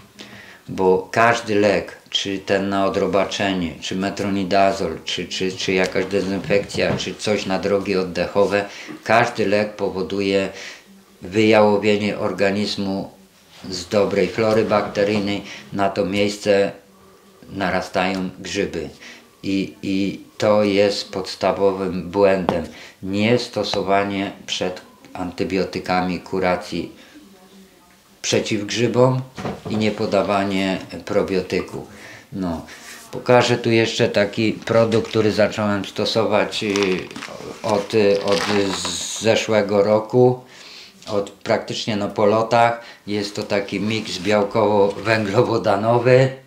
Bo każdy lek, czy ten na odrobaczenie, czy metronidazol, czy, czy, czy jakaś dezynfekcja, czy coś na drogi oddechowe, każdy lek powoduje wyjałowienie organizmu z dobrej flory bakteryjnej. Na to miejsce narastają grzyby. I, i to jest podstawowym błędem. Nie stosowanie przed antybiotykami kuracji przeciw grzybom i nie podawanie probiotyku. No, pokażę tu jeszcze taki produkt, który zacząłem stosować od, od zeszłego roku, od praktycznie no, po lotach. Jest to taki miks białkowo-węglowodanowy.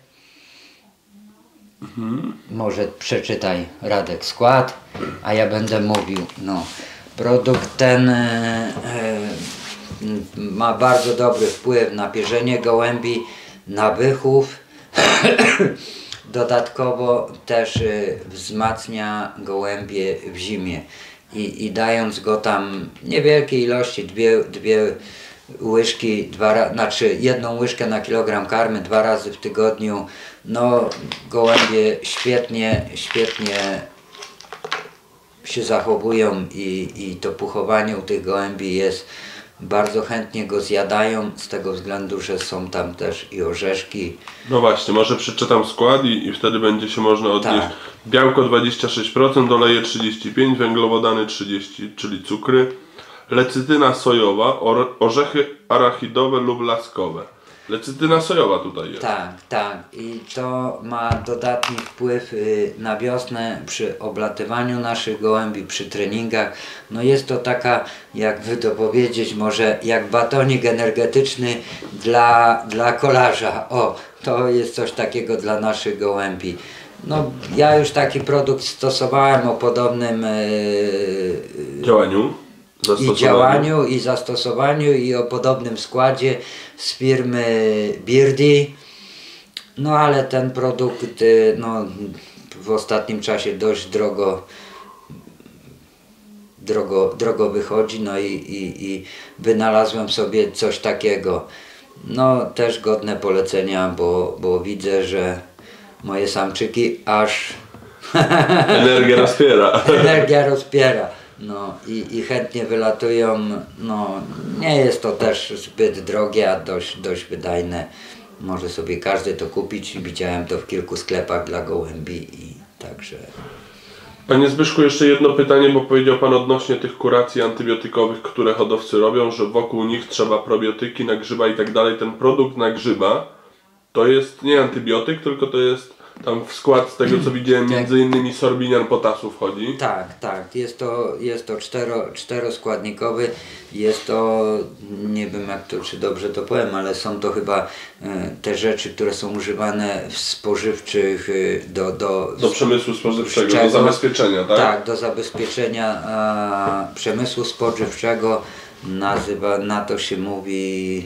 Mhm. Może przeczytaj, Radek, skład, a ja będę mówił. No, produkt ten e, e, ma bardzo dobry wpływ na pierzenie gołębi, na wychów. Dodatkowo też y, wzmacnia gołębie w zimie. I, i dając go tam niewielkiej ilości, dwie, dwie łyżki, dwa, znaczy jedną łyżkę na kilogram karmy dwa razy w tygodniu, no gołębie świetnie, świetnie się zachowują i, i to puchowanie u tych gołębi jest bardzo chętnie go zjadają z tego względu, że są tam też i orzeszki. No właśnie, może przeczytam skład i, i wtedy będzie się można odnieść. Tak. Białko dwadzieścia sześć procent, oleje trzydzieści pięć procent, węglowodany trzydzieści procent, czyli cukry, lecytyna sojowa, or, orzechy arachidowe lub laskowe. Lecytyna sojowa tutaj jest. Tak, tak. I to ma dodatni wpływ y, na wiosnę przy oblatywaniu naszych gołębi, przy treningach. No jest to taka, jakby to powiedzieć, może jak batonik energetyczny dla, dla kolarza. O, to jest coś takiego dla naszych gołębi. No ja już taki produkt stosowałem o podobnym y, Działaniu. i działaniu, i zastosowaniu, i o podobnym składzie z firmy Birdie. No ale ten produkt no, w ostatnim czasie dość drogo, drogo, drogo wychodzi, no i, i, i wynalazłem sobie coś takiego. No też godne polecenia, bo, bo widzę, że moje samczyki aż energia rozpiera. energia rozpiera. No i, i chętnie wylatują, no nie jest to też zbyt drogie, a dość, dość wydajne. Może sobie każdy to kupić, widziałem to w kilku sklepach dla gołębi i także... Panie Zbyszku, jeszcze jedno pytanie, bo powiedział Pan odnośnie tych kuracji antybiotykowych, które hodowcy robią, że wokół nich trzeba probiotyki na grzyba i tak dalej. Ten produkt na grzyba to jest nie antybiotyk, tylko to jest tam w skład z tego co widziałem między innymi sorbinian potasu wchodzi. Tak, tak. Jest to, jest to cztero, czteroskładnikowy. Jest to, nie wiem jak to, czy dobrze to powiem, ale są to chyba e, te rzeczy, które są używane w spożywczych e, do, do, do przemysłu spożywczego, czego, do zabezpieczenia, tak? Tak, do zabezpieczenia e, przemysłu spożywczego. Nazywa, na to się mówi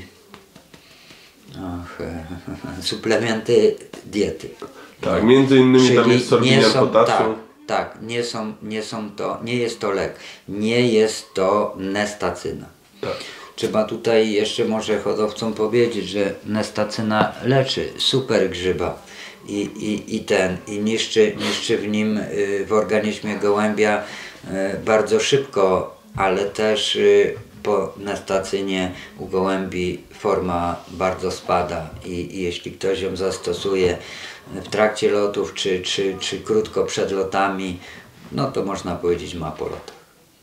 och, e, suplementy diety. Tak, między innymi Czyli tam jest sorbinian są, potasu. tak, tak, nie są, nie są to, nie jest to lek, nie jest to nestacyna. Tak. Trzeba tutaj jeszcze może hodowcom powiedzieć, że nestacyna leczy super grzyba i, i, i ten, i niszczy, niszczy w nim, w organizmie gołębia bardzo szybko, ale też po nestacynie u gołębi forma bardzo spada i, i jeśli ktoś ją zastosuje w trakcie lotów, czy, czy, czy krótko przed lotami, no to można powiedzieć ma po lotach.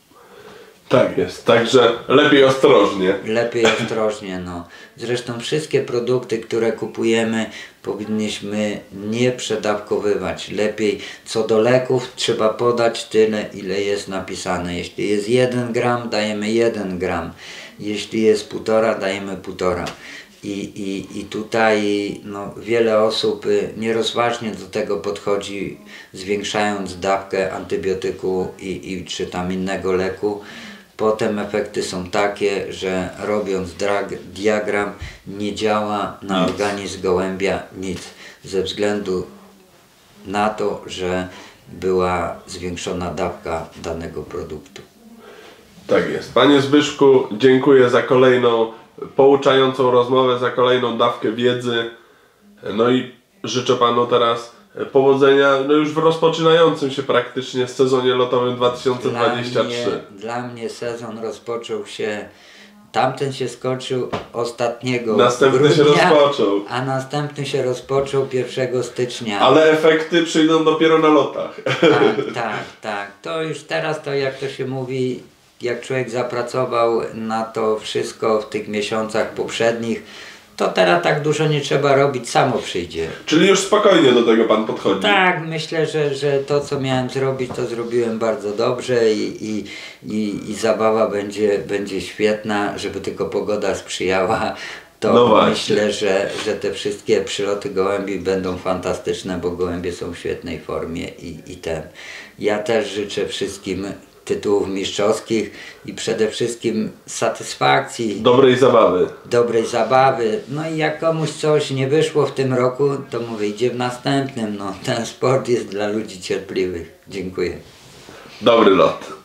Tak jest, także lepiej ostrożnie. Lepiej ostrożnie, no. Zresztą wszystkie produkty, które kupujemy, powinniśmy nie przedawkowywać. Lepiej co do leków trzeba podać tyle, ile jest napisane. Jeśli jest jeden gram, dajemy jeden gram. Jeśli jest półtora, dajemy półtora. I, i, I tutaj no, wiele osób nierozważnie do tego podchodzi, zwiększając dawkę antybiotyku i, i czy tam innego leku. Potem efekty są takie, że robiąc drag, diagram nie działa na nic. Organizm gołębia nic, ze względu na to, że była zwiększona dawka danego produktu. Tak jest. Panie Zbyszku, dziękuję za kolejną pouczającą rozmowę, za kolejną dawkę wiedzy. No i życzę Panu teraz powodzenia no już w rozpoczynającym się praktycznie sezonie lotowym dwa tysiące dwudziestym trzecim. Dla mnie, dla mnie sezon rozpoczął się, tamten się skończył ostatniego Następny grudnia, się rozpoczął. A następny się rozpoczął pierwszego stycznia. Ale efekty przyjdą dopiero na lotach. Tak, tak, tak. To już teraz to jak to się mówi, jak człowiek zapracował na to wszystko w tych miesiącach poprzednich, to teraz tak dużo nie trzeba robić, samo przyjdzie. Czyli już spokojnie do tego Pan podchodzi. Tak, myślę, że, że to co miałem zrobić, to zrobiłem bardzo dobrze i, i, i, i zabawa będzie, będzie świetna, żeby tylko pogoda sprzyjała. To no myślę, że, że te wszystkie przyloty gołębi będą fantastyczne, bo gołębie są w świetnej formie i, i ten. Ja też życzę wszystkim tytułów mistrzowskich i przede wszystkim satysfakcji. Dobrej zabawy. Dobrej zabawy. No i jak komuś coś nie wyszło w tym roku, to mu wyjdzie w następnym. No, ten sport jest dla ludzi cierpliwych. Dziękuję. Dobry lot.